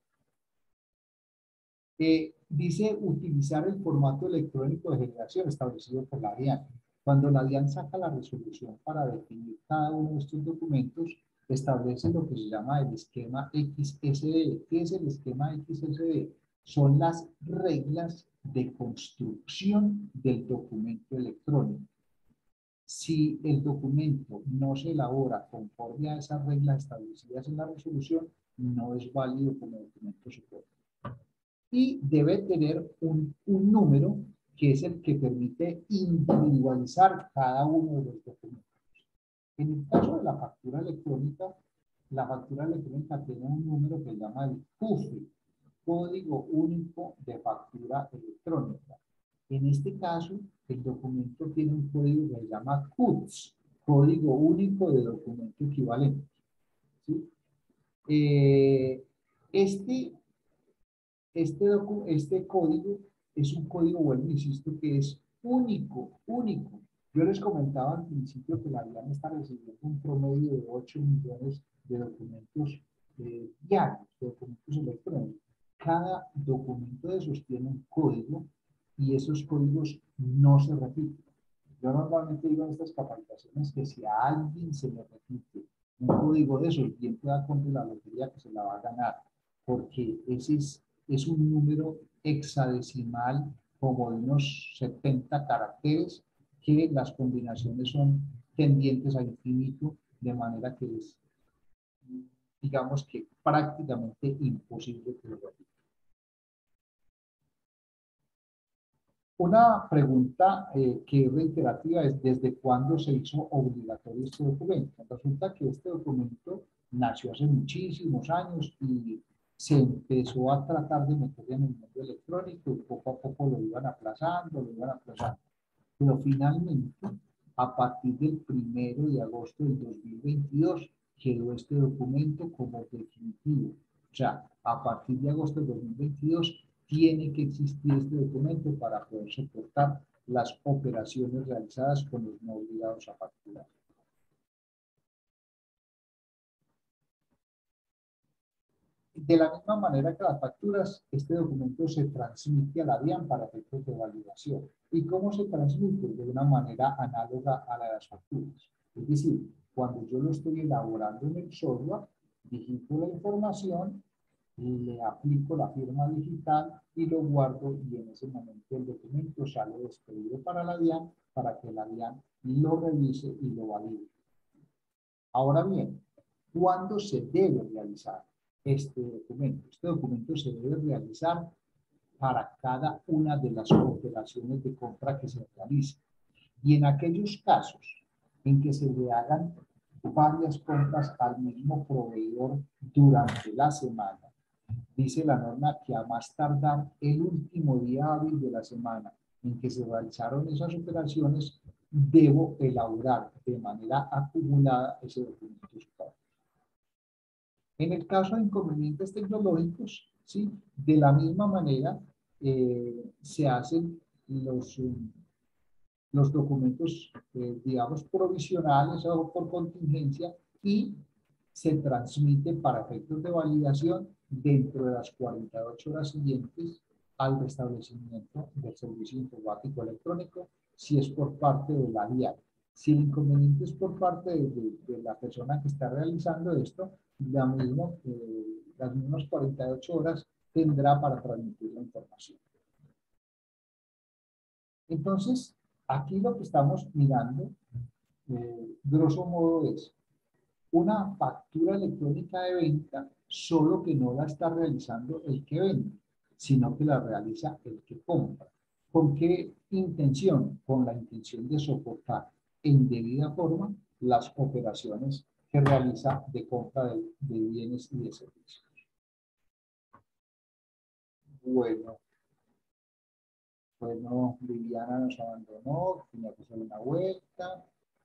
Eh, dice utilizar el formato electrónico de generación establecido por la DIAN. Cuando la DIAN saca la resolución para definir cada uno de estos documentos, establece lo que se llama el esquema X S D. ¿Qué es el esquema X S D? Son las reglas de construcción del documento electrónico. Si el documento no se elabora conforme a esas reglas establecidas en la resolución, no es válido como documento soporte. Y debe tener un, un número que es el que permite individualizar cada uno de los documentos. En el caso de la factura electrónica, la factura electrónica tiene un número que se llama el C U F E, Código Único de Factura Electrónica. En este caso, el documento tiene un código que se llama C U T S, Código Único de Documento Equivalente. ¿Sí? Eh, este Este, este código es un código, bueno, insisto, que es único, único. Yo les comentaba al principio que la DIAN está recibiendo un promedio de ocho millones de documentos eh, diarios, de documentos electrónicos. Cada documento de esos tiene un código y esos códigos no se repiten. Yo normalmente digo en estas capacitaciones que si a alguien se le repite un código de esos, bien pueda comprar la lotería que se la va a ganar, porque ese es es un número hexadecimal como de unos setenta caracteres que las combinaciones son tendientes a infinito, de manera que es, digamos que prácticamente imposible que lo repita. Una pregunta eh, que es reiterativa es ¿desde cuándo se hizo obligatorio este documento? Resulta que este documento nació hace muchísimos años y se empezó a tratar de meter en el mundo electrónico y poco a poco lo iban aplazando, lo iban aplazando. Pero finalmente, a partir del primero de agosto del dos mil veintidós, quedó este documento como definitivo. O sea, a partir de agosto del dos mil veintidós, tiene que existir este documento para poder soportar las operaciones realizadas con los no obligados a facturar. De la misma manera que las facturas, este documento se transmite a la DIAN para efectos de validación. ¿Y cómo se transmite? De una manera análoga a la de las facturas. Es decir, cuando yo lo estoy elaborando en el software, digito la información, le aplico la firma digital y lo guardo y en ese momento el documento sale despedido para la DIAN para que la DIAN lo revise y lo valide. Ahora bien, ¿cuándo se debe realizar? este documento. Este documento se debe realizar para cada una de las operaciones de compra que se realicen. Y en aquellos casos en que se le hagan varias compras al mismo proveedor durante la semana, dice la norma que a más tardar el último día hábil de la semana en que se realizaron esas operaciones, debo elaborar de manera acumulada ese documento. En el caso de inconvenientes tecnológicos, ¿sí? De la misma manera eh, se hacen los, eh, los documentos, eh, digamos, provisionales o por contingencia y se transmite para efectos de validación dentro de las cuarenta y ocho horas siguientes al restablecimiento del servicio informático electrónico, si es por parte de la I A. Si el inconveniente es por parte de, de, de la persona que está realizando esto, la mismo, eh, las mismas cuarenta y ocho horas tendrá para transmitir la información. Entonces, aquí lo que estamos mirando, eh, grosso modo, es una factura electrónica de venta, solo que no la está realizando el que vende, sino que la realiza el que compra. ¿Con qué intención? Con la intención de soportar en debida forma las operaciones que realiza de compra de, de bienes y de servicios. Bueno, bueno, Liliana nos abandonó, tenía que hacer una vuelta.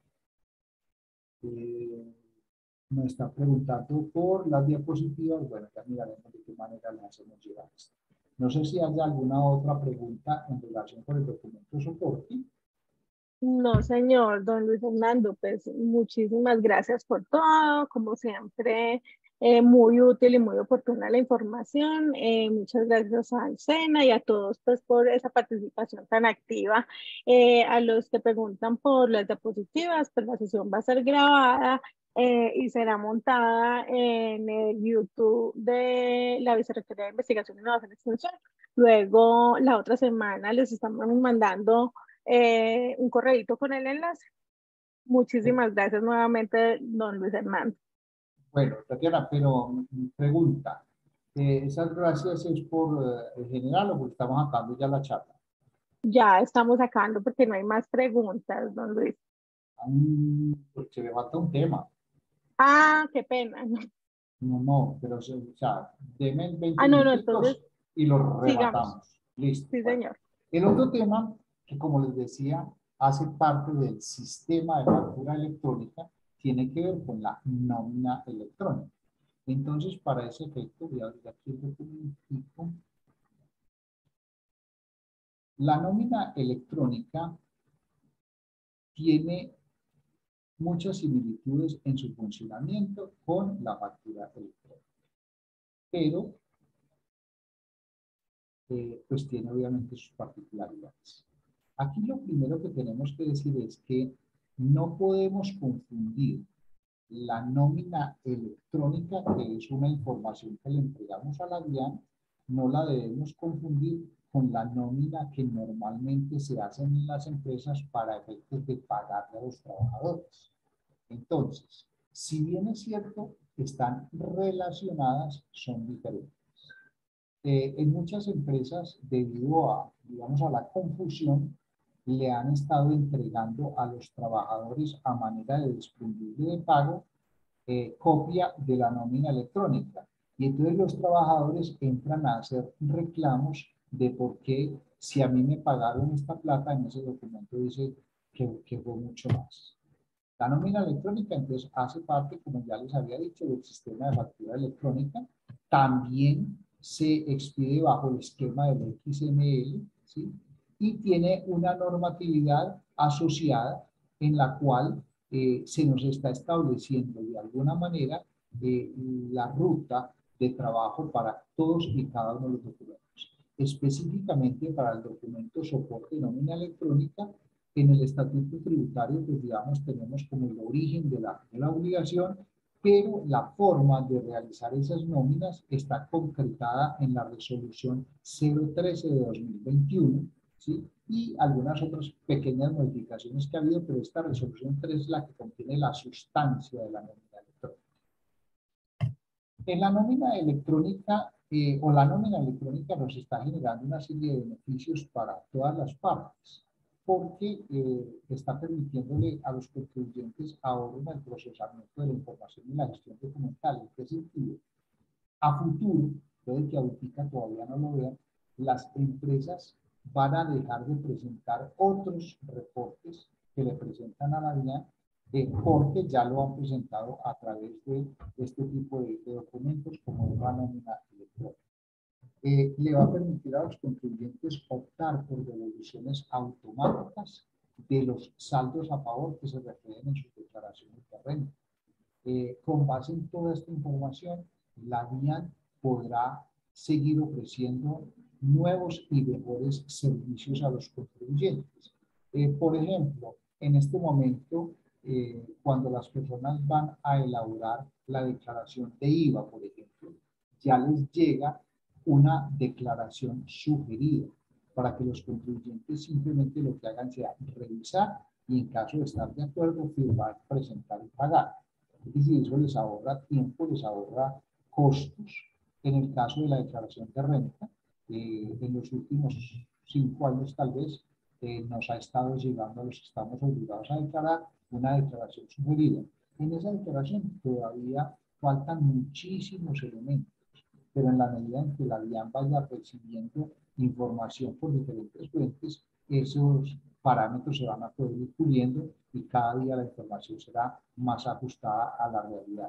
Eh, nos está preguntando por las diapositivas. Bueno, ya miraremos de qué manera le hacemos llegar esto. No sé si hay alguna otra pregunta en relación con el documento de soporte. No, señor, don Luis Fernando, pues muchísimas gracias por todo, como siempre, eh, muy útil y muy oportuna la información. Eh, muchas gracias a Alcena y a todos pues por esa participación tan activa. Eh, a los que preguntan por las diapositivas, pues la sesión va a ser grabada eh, y será montada en el YouTube de la Vicerrectoría de Investigación, Innovación y Extensión. Luego, la otra semana les estamos mandando Eh, un correíto con el enlace. Muchísimas gracias nuevamente, don Luis Hernando. Bueno, Tatiana, pero pregunta, eh, ¿esas gracias es por eh, general o porque estamos acabando ya la charla? Ya estamos sacando porque no hay más preguntas, don Luis. Mm, porque me falta un tema. Ah, qué pena. No, no, pero o sea, deme veinte Ah, no, no, entonces minuticos y lo sigamos. rematamos. Listo. Sí, Bueno. señor. El otro tema, que como les decía, hace parte del sistema de factura electrónica, tiene que ver con la nómina electrónica. Entonces, para ese efecto, voy a abrir aquí el documento. La nómina electrónica tiene muchas similitudes en su funcionamiento con la factura electrónica, pero eh, pues tiene obviamente sus particularidades. Aquí lo primero que tenemos que decir es que no podemos confundir la nómina electrónica, que es una información que le entregamos a la DIAN, no la debemos confundir con la nómina que normalmente se hace en las empresas para efectos de pagarle a los trabajadores. Entonces, si bien es cierto que están relacionadas, son diferentes. Eh, en muchas empresas, debido a, digamos, a la confusión, le han estado entregando a los trabajadores a manera de desprendible de pago eh, copia de la nómina electrónica. Y entonces los trabajadores entran a hacer reclamos de por qué, si a mí me pagaron esta plata, en ese documento dice que, que fue mucho más. La nómina electrónica entonces hace parte, como ya les había dicho, del sistema de factura electrónica. También se expide bajo el esquema del X M L, ¿sí? Y tiene una normatividad asociada en la cual eh, se nos está estableciendo de alguna manera eh, la ruta de trabajo para todos y cada uno de los documentos. Específicamente para el documento soporte de nómina electrónica, en el estatuto tributario, pues digamos, tenemos como el origen de la, de la obligación, pero la forma de realizar esas nóminas está concretada en la resolución cero trece de dos mil veintiuno, ¿sí? Y algunas otras pequeñas modificaciones que ha habido, pero esta resolución tres es la que contiene la sustancia de la nómina electrónica. En la nómina electrónica eh, o la nómina electrónica nos está generando una serie de beneficios para todas las partes, porque eh, está permitiéndole a los contribuyentes ahorro en el procesamiento de la información y la gestión documental. ¿En qué sentido? A futuro, puede que ahorita todavía no lo vean, las empresas van a dejar de presentar otros reportes que le presentan a la DIAN eh, porque ya lo han presentado a través de este tipo de, de documentos como es la nómina electrónica. Eh, le va a permitir a los contribuyentes optar por devoluciones automáticas de los saldos a favor que se reflejen en sus declaraciones de renta. Eh, con base en toda esta información, la DIAN podrá seguir ofreciendo nuevos y mejores servicios a los contribuyentes. Eh, por ejemplo, en este momento, eh, cuando las personas van a elaborar la declaración de I V A, por ejemplo, ya les llega una declaración sugerida para que los contribuyentes simplemente lo que hagan sea revisar y en caso de estar de acuerdo, firmar, presentar y pagar. Es decir, eso les ahorra tiempo, les ahorra costos. En el caso de la declaración de renta, eh, en los últimos cinco años tal vez, eh, nos ha estado llegando, los estamos obligados a declarar una declaración sugerida. En esa declaración todavía faltan muchísimos elementos, pero en la medida en que la DIAN vaya recibiendo información por diferentes fuentes, esos parámetros se van a poder ir puliendo y cada día la información será más ajustada a la realidad.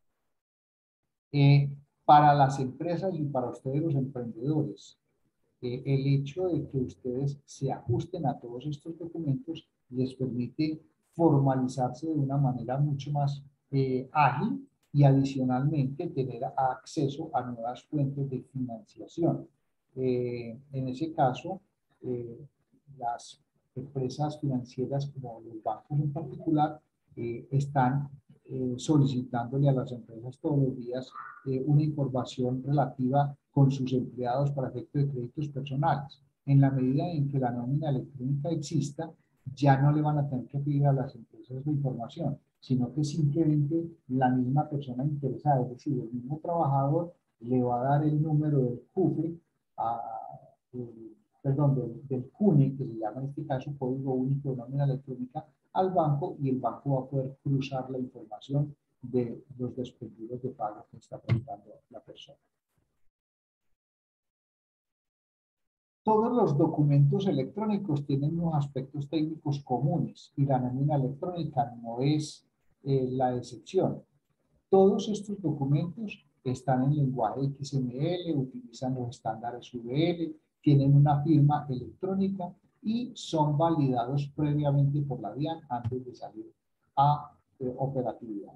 Eh, para las empresas y para ustedes los emprendedores, eh, el hecho de que ustedes se ajusten a todos estos documentos les permite formalizarse de una manera mucho más eh, ágil y adicionalmente tener acceso a nuevas fuentes de financiación. Eh, en ese caso, eh, las empresas financieras como los bancos en particular eh, están eh, solicitándole a las empresas todos los días eh, una información relativa con sus empleados para efecto de créditos personales. En la medida en que la nómina electrónica exista, ya no le van a tener que pedir a las empresas la información, sino que simplemente la misma persona interesada, es decir, el mismo trabajador le va a dar el número del C U F E, a, el, perdón, del, del C U N E, que se llama en este caso Código Único de Nómina Electrónica, al banco y el banco va a poder cruzar la información de los desprendidos de pago que está presentando la persona. Todos los documentos electrónicos tienen unos aspectos técnicos comunes y la nómina electrónica no es eh, la excepción. Todos estos documentos están en lenguaje X M L, utilizan los estándares U R L, tienen una firma electrónica y son validados previamente por la DIAN antes de salir a eh, operatividad.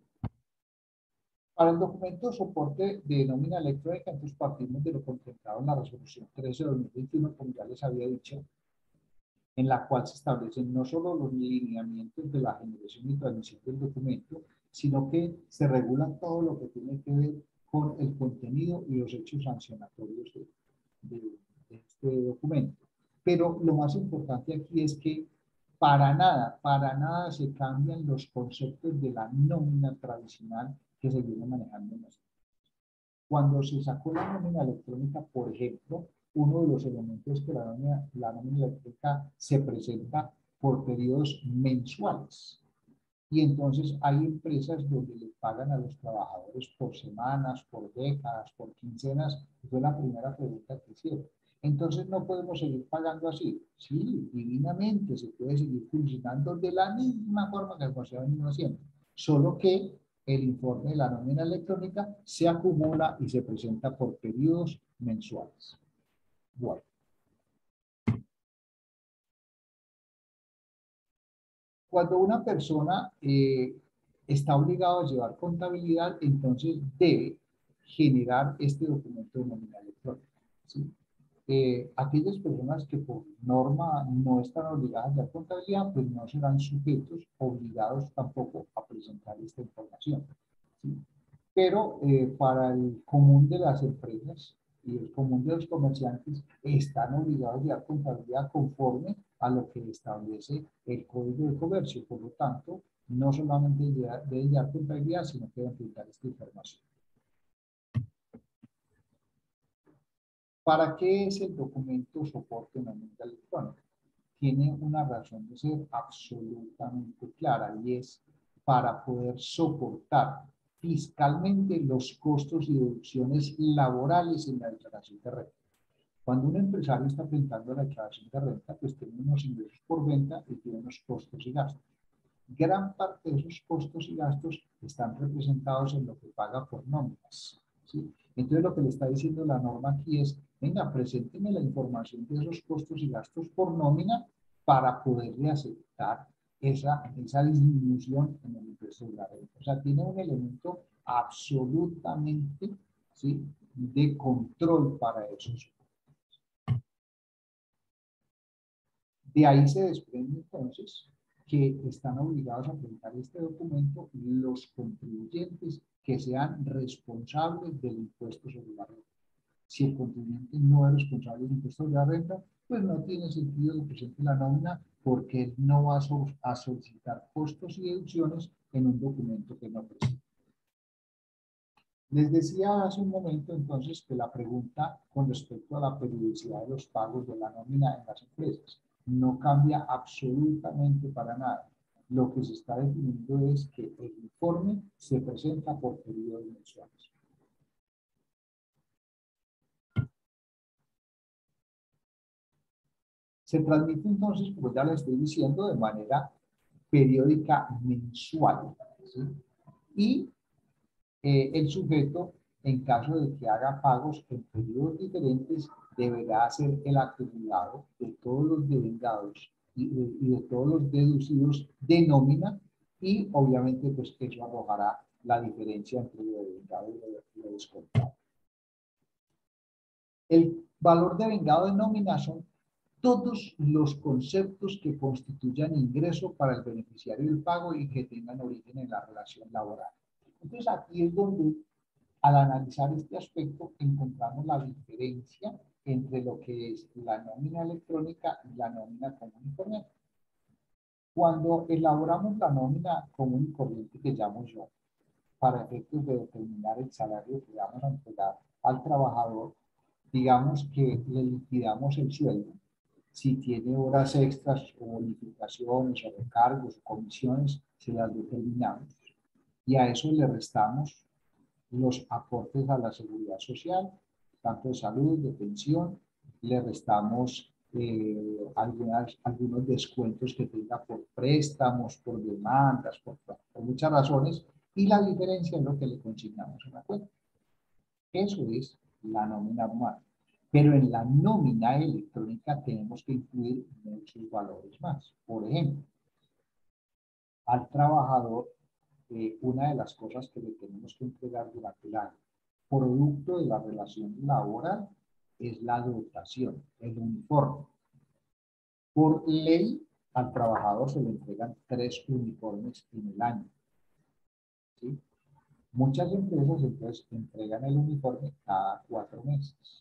Para el documento de soporte de nómina electrónica, entonces partimos de lo contemplado en la resolución trece de dos mil veintiuno, como ya les había dicho, en la cual se establecen no solo los lineamientos de la generación y transmisión del documento, sino que se regula todo lo que tiene que ver con el contenido y los hechos sancionatorios de, de, de este documento. Pero lo más importante aquí es que para nada, para nada se cambian los conceptos de la nómina tradicional que se viene manejando en las. Cuando se sacó la nómina electrónica, por ejemplo, uno de los elementos es que la nómina, la nómina electrónica se presenta por periodos mensuales. Y entonces hay empresas donde le pagan a los trabajadores por semanas, por décadas, por quincenas. Fue la primera pregunta que hicieron. Entonces no podemos seguir pagando así. Sí, divinamente se puede seguir funcionando de la misma forma que se ha venido haciendo. Solo que el informe de la nómina electrónica se acumula y se presenta por periodos mensuales. Bueno. Cuando una persona eh, está obligada a llevar contabilidad, entonces debe generar este documento de nómina electrónica. ¿Sí? Eh, aquellas personas que por norma no están obligadas a llevar contabilidad, pues no serán sujetos obligados tampoco a presentar esta información. ¿Sí? Pero eh, para el común de las empresas y el común de los comerciantes están obligados a llevar contabilidad conforme a lo que establece el Código de Comercio. Por lo tanto, no solamente deben llevar contabilidad, sino que deben brindar esta información. ¿Para qué es el documento soporte nómina electrónica? Tiene una razón de ser absolutamente clara y es para poder soportar fiscalmente los costos y deducciones laborales en la declaración de renta. Cuando un empresario está presentando la declaración de renta, pues tiene unos ingresos por venta y tiene unos costos y gastos. Gran parte de esos costos y gastos están representados en lo que paga por nóminas, ¿sí? Entonces lo que le está diciendo la norma aquí es, venga, presénteme la información de esos costos y gastos por nómina para poderle aceptar esa, esa disminución en el impuesto de la renta. O sea, tiene un elemento absolutamente, ¿sí?, de control para esos. De ahí se desprende entonces que están obligados a presentar este documento los contribuyentes que sean responsables del impuesto sobre la renta. Si el contribuyente no es responsable del impuesto sobre la renta, pues no tiene sentido que presente la nómina porque él no va a solicitar costos y deducciones en un documento que no presenta. Les decía hace un momento entonces que la pregunta con respecto a la periodicidad de los pagos de la nómina en las empresas no cambia absolutamente para nada. Lo que se está definiendo es que el informe se presenta por periodos mensuales. Se transmite entonces, como ya le estoy diciendo, de manera periódica mensual, ¿sí? Y eh, el sujeto, en caso de que haga pagos en periodos diferentes, deberá hacer el acumulado de todos los devengados y de, y de todos los deducidos de nómina y obviamente pues eso arrojará la diferencia entre lo devengado y lo, lo descontado. El valor devengado de nómina son todos los conceptos que constituyan ingreso para el beneficiario del pago y que tengan origen en la relación laboral. Entonces aquí es donde, al analizar este aspecto, encontramos la diferencia entre lo que es la nómina electrónica y la nómina común y corriente. Cuando elaboramos la nómina común y corriente que llamo yo, para efectos de determinar el salario que vamos a entregar al trabajador, digamos que le liquidamos el sueldo. Si tiene horas extras o bonificaciones o recargos o comisiones, se las determinamos. Y a eso le restamos los aportes a la seguridad social, tanto de salud, de pensión, le restamos eh, algunas, algunos descuentos que tenga por préstamos, por demandas, por, por muchas razones, y la diferencia es lo que le consignamos en la cuenta. Eso es la nómina anual. Pero en la nómina electrónica tenemos que incluir muchos valores más. Por ejemplo, al trabajador, eh, una de las cosas que le tenemos que entregar durante el año, producto de la relación laboral, es la dotación, el uniforme. Por ley, al trabajador se le entregan tres uniformes en el año, ¿sí? Muchas empresas entonces entregan el uniforme cada cuatro meses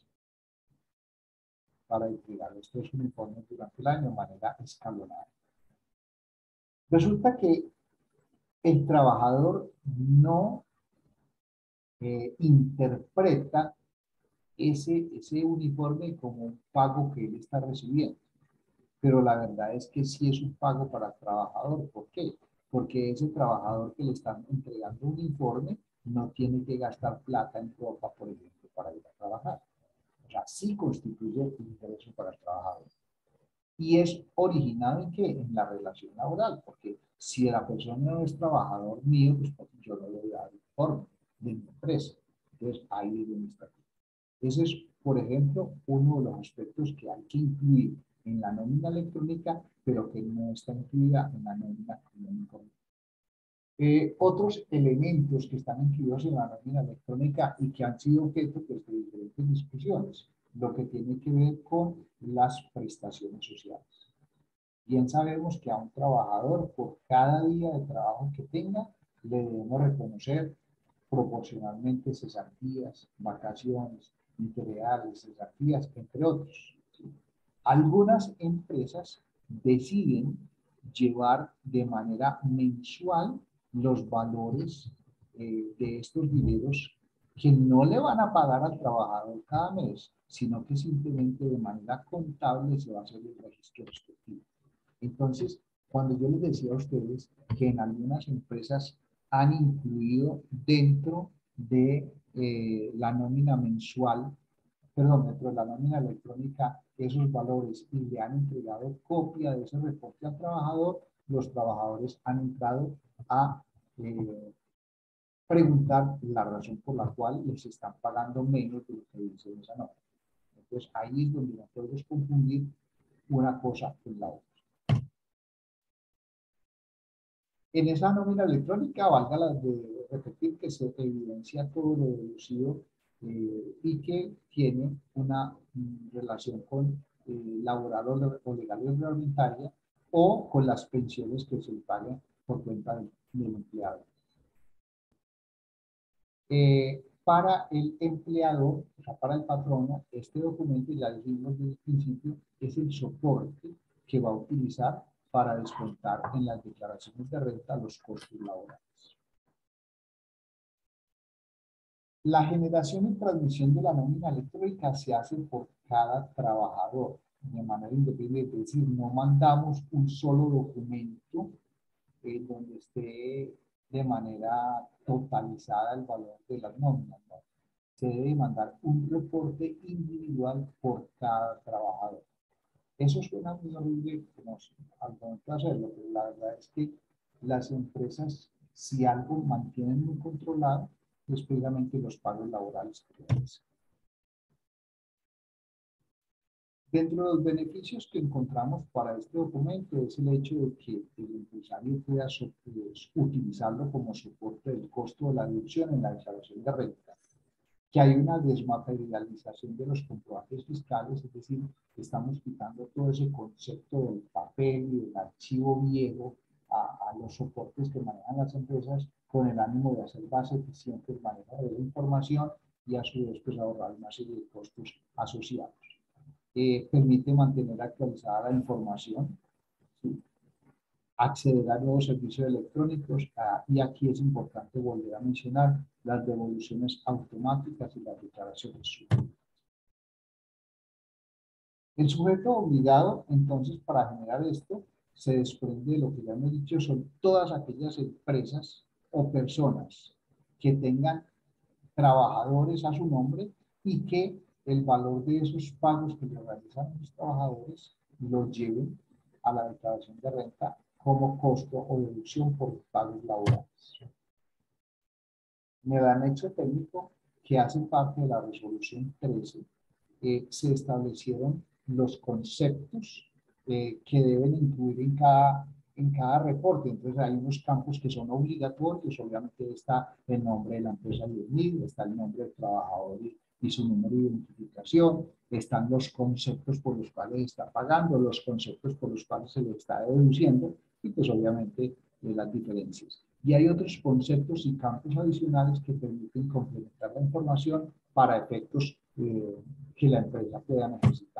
para entregar los tres uniformes durante el año de manera escalonada. Resulta que el trabajador no eh, interpreta ese, ese uniforme como un pago que él está recibiendo. Pero la verdad es que sí es un pago para el trabajador. ¿Por qué? Porque ese trabajador que le están entregando un uniforme no tiene que gastar plata en ropa, por ejemplo, para ir a trabajar. O sea, sí constituye ingreso para el trabajador. Y es originado en qué? En la relación laboral, porque si la persona no es trabajador mío, pues yo no le voy a dar uniforme de mi empresa. Entonces, ahí es donde está. Ese es, por ejemplo, uno de los aspectos que hay que incluir en la nómina electrónica, pero que no está incluida en la nómina económica. Eh, otros elementos que están incluidos en la nómina electrónica y que han sido objeto pues, de diferentes discusiones, lo que tiene que ver con las prestaciones sociales. Bien sabemos que a un trabajador, por cada día de trabajo que tenga, le debemos reconocer proporcionalmente cesantías, vacaciones, integridades, cesantías, entre otros. ¿Sí? Algunas empresas deciden llevar de manera mensual los valores eh, de estos dineros que no le van a pagar al trabajador cada mes, sino que simplemente de manera contable se va a hacer el registro respectivo. Entonces, cuando yo les decía a ustedes que en algunas empresas han incluido dentro de eh, la nómina mensual, perdón, dentro de la nómina electrónica esos valores y le han entregado copia de ese reporte al trabajador, los trabajadores han entrado a eh, preguntar la razón por la cual les están pagando menos de lo que dice esa nómina. Entonces ahí es donde no podemos confundir una cosa con la otra. En esa nómina electrónica, valga la de repetir que se evidencia todo lo deducido eh, y que tiene una mm, relación con eh, laboral o, o legal y reglamentaria o con las pensiones que se paguen por cuenta del, del empleado. Eh, para el empleador, o sea, para el patrono, este documento, ya dijimos desde el principio, es el soporte que va a utilizar para descontar en las declaraciones de renta los costos laborales. La generación y transmisión de la nómina electrónica se hace por cada trabajador de manera independiente, es decir, no mandamos un solo documento eh, donde esté de manera totalizada el valor de las nóminas, ¿no? Se debe mandar un reporte individual por cada trabajador. Eso suena muy horrible como al momento de hacerlo, pero la verdad es que las empresas, si algo mantienen muy controlado, es precisamente los pagos laborales que realizan. Dentro de los beneficios que encontramos para este documento es el hecho de que el empresario pueda utilizarlo como soporte del costo de la deducción en la declaración de renta, que hay una desmaterialización de los comprobantes fiscales, es decir, estamos quitando todo ese concepto del papel y del archivo viejo a, a los soportes que manejan las empresas con el ánimo de hacer más eficiente el manejo de la información y a su vez pues, ahorrar una serie de costos asociados. Eh, permite mantener actualizada la información, ¿sí? Acceder a nuevos servicios electrónicos ah, y aquí es importante volver a mencionar las devoluciones automáticas y las declaraciones sujetas. El sujeto obligado, entonces, para generar esto, se desprende de lo que ya hemos dicho, son todas aquellas empresas o personas que tengan trabajadores a su nombre y que el valor de esos pagos que le realizan los trabajadores los lleven a la declaración de renta como costo o deducción por pagos laborales. En el anexo técnico que hace parte de la resolución trece, eh, se establecieron los conceptos eh, que deben incluir en cada, en cada reporte. Entonces hay unos campos que son obligatorios, obviamente está el nombre de la empresa y el N I D, está el nombre del trabajador y, y su número de identificación, están los conceptos por los cuales está pagando, los conceptos por los cuales se le está deduciendo y pues obviamente eh, las diferencias. Y hay otros conceptos y campos adicionales que permiten complementar la información para efectos eh, que la empresa pueda necesitar.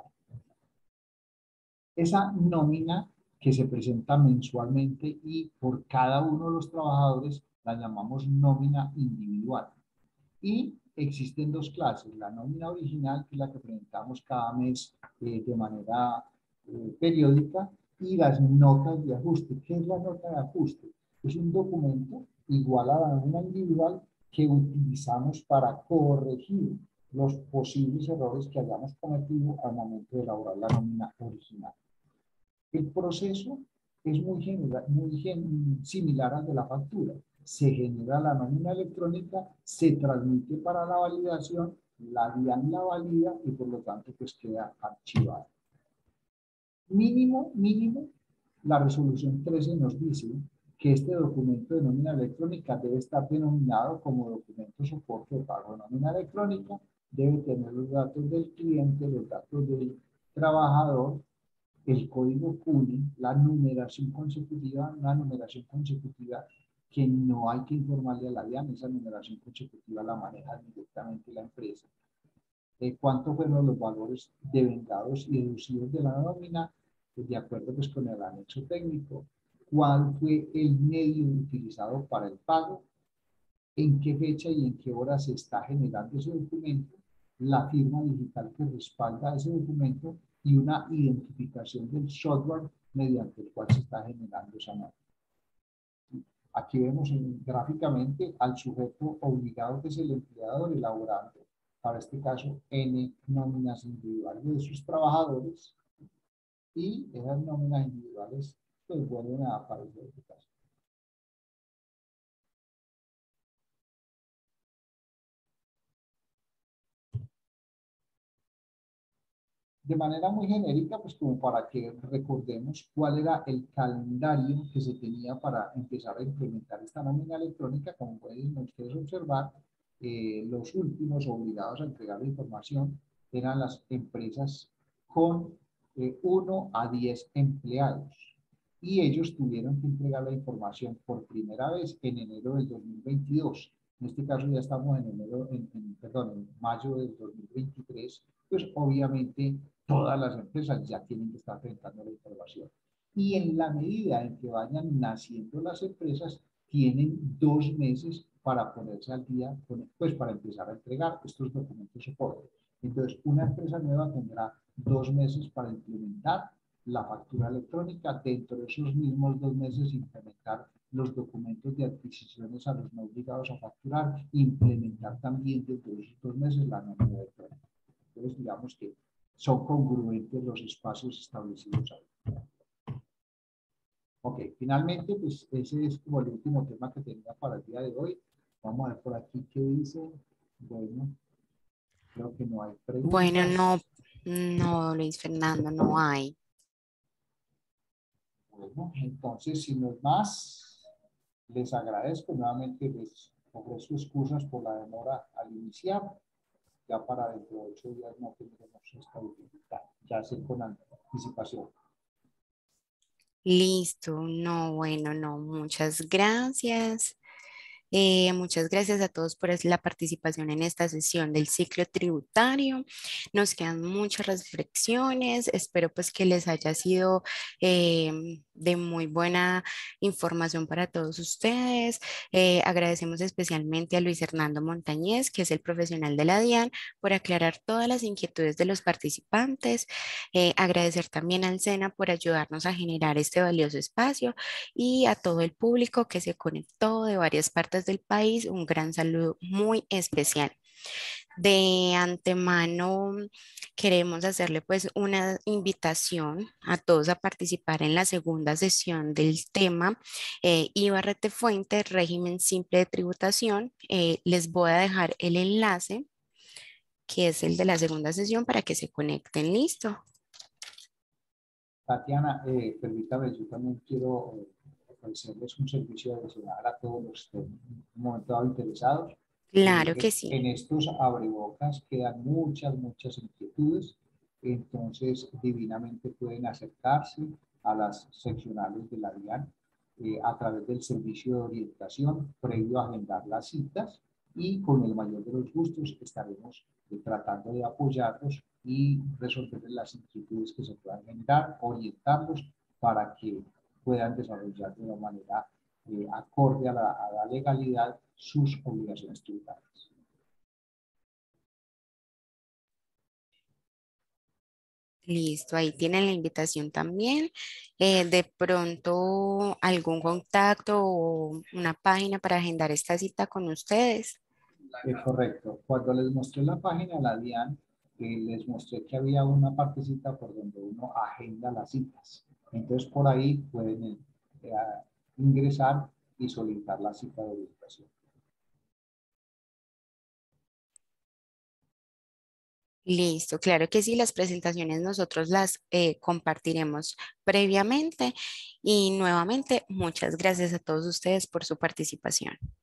Esa nómina que se presenta mensualmente y por cada uno de los trabajadores la llamamos nómina individual. Y existen dos clases, la nómina original, que es la que presentamos cada mes eh, de manera eh, periódica, y las notas de ajuste. ¿Qué es la nota de ajuste? Es un documento igual a la nómina individual que utilizamos para corregir los posibles errores que hayamos cometido al momento de elaborar la nómina original. El proceso es muy, general, muy gen, similar al de la factura. Se genera la nómina electrónica, se transmite para la validación, la DIAN la valida y por lo tanto pues queda archivada. Mínimo, mínimo, la resolución trece nos dice que este documento de nómina electrónica debe estar denominado como documento soporte de pago de nómina electrónica, debe tener los datos del cliente, los datos del trabajador, el código C U N I, la numeración consecutiva, una numeración consecutiva que no hay que informarle a la DIAN, esa numeración consecutiva la maneja directamente la empresa. Eh, ¿Cuántos fueron los valores devengados y deducidos de la nómina? Pues de acuerdo pues, con el anexo técnico. ¿Cuál fue el medio utilizado para el pago? en qué fecha y en qué hora se está generando ese documento, la firma digital que respalda ese documento y una identificación del software mediante el cual se está generando esa nota. Aquí vemos en, gráficamente al sujeto obligado, que es el empleador, elaborando, para este caso, N nóminas individuales de sus trabajadores, y esas nóminas individuales pues vuelven a aparecer en este caso. De manera muy genérica, pues como para que recordemos cuál era el calendario que se tenía para empezar a implementar esta nómina electrónica. Como pueden ustedes observar, eh, los últimos obligados a entregar la información eran las empresas con eh, uno a diez empleados. Y ellos tuvieron que entregar la información por primera vez en enero del dos mil veintidós. En este caso ya estamos en enero, en, en, perdón, en mayo del dos mil veintitrés, pues obviamente todas las empresas ya tienen que estar presentando la información. Y en la medida en que vayan naciendo las empresas, tienen dos meses para ponerse al día, pues para empezar a entregar estos documentos de soporte. Entonces, una empresa nueva tendrá dos meses para implementar la factura electrónica. Dentro de esos mismos dos meses, implementar los documentos de adquisiciones a los no obligados a facturar, implementar también dentro de esos dos meses la nómina electrónica. Entonces, digamos que son congruentes los espacios establecidos ahí. Ok, finalmente, pues ese es como el último tema que tenía para el día de hoy. Vamos a ver por aquí qué dice. Bueno, creo que no hay preguntas. Bueno, no, no, Luis Fernando, no hay. Bueno, entonces, si no es más, les agradezco. Nuevamente les ofrezco excusas por la demora al iniciar. Ya para dentro de ocho días no tendremos esta dificultad. Ya sé con anticipación. Listo, no, bueno, no, muchas gracias. Eh, muchas gracias a todos por es- la participación en esta sesión del ciclo tributario. Nos quedan muchas reflexiones. Espero pues que les haya sido eh, de muy buena información para todos ustedes. Eh, agradecemos especialmente a Luis Hernando Montañez, que es el profesional de la DIAN, por aclarar todas las inquietudes de los participantes. Eh, agradecer también al SENA por ayudarnos a generar este valioso espacio y a todo el público que se conectó de varias partes del país, un gran saludo muy especial. De antemano queremos hacerle pues una invitación a todos a participar en la segunda sesión del tema eh, I V A Retefuente, régimen simple de tributación. Eh, les voy a dejar el enlace que es el de la segunda sesión para que se conecten. Listo. Tatiana, eh, permítame, yo también quiero eh, ofrecerles un servicio adicional a todos los que en un momento dado interesados. Claro que Eh, sí. en estos abrebocas quedan muchas, muchas inquietudes, entonces divinamente pueden acercarse a las seccionales de la DIAN eh, a través del servicio de orientación previo a agendar las citas, y con el mayor de los gustos estaremos eh, tratando de apoyarlos y resolver las inquietudes que se puedan generar, orientarlos para que puedan desarrollar de una manera eh, acorde a la, a la legalidad sus obligaciones tributarias. Listo, ahí tienen la invitación también. Eh, de pronto, algún contacto o una página para agendar esta cita con ustedes. Es correcto. Cuando les mostré la página, la DIAN, eh, les mostré que había una partecita por donde uno agenda las citas. Entonces, por ahí pueden eh, ingresar y solicitar la cita de orientación. Listo, claro que sí, las presentaciones nosotros las eh, compartiremos previamente y nuevamente muchas gracias a todos ustedes por su participación.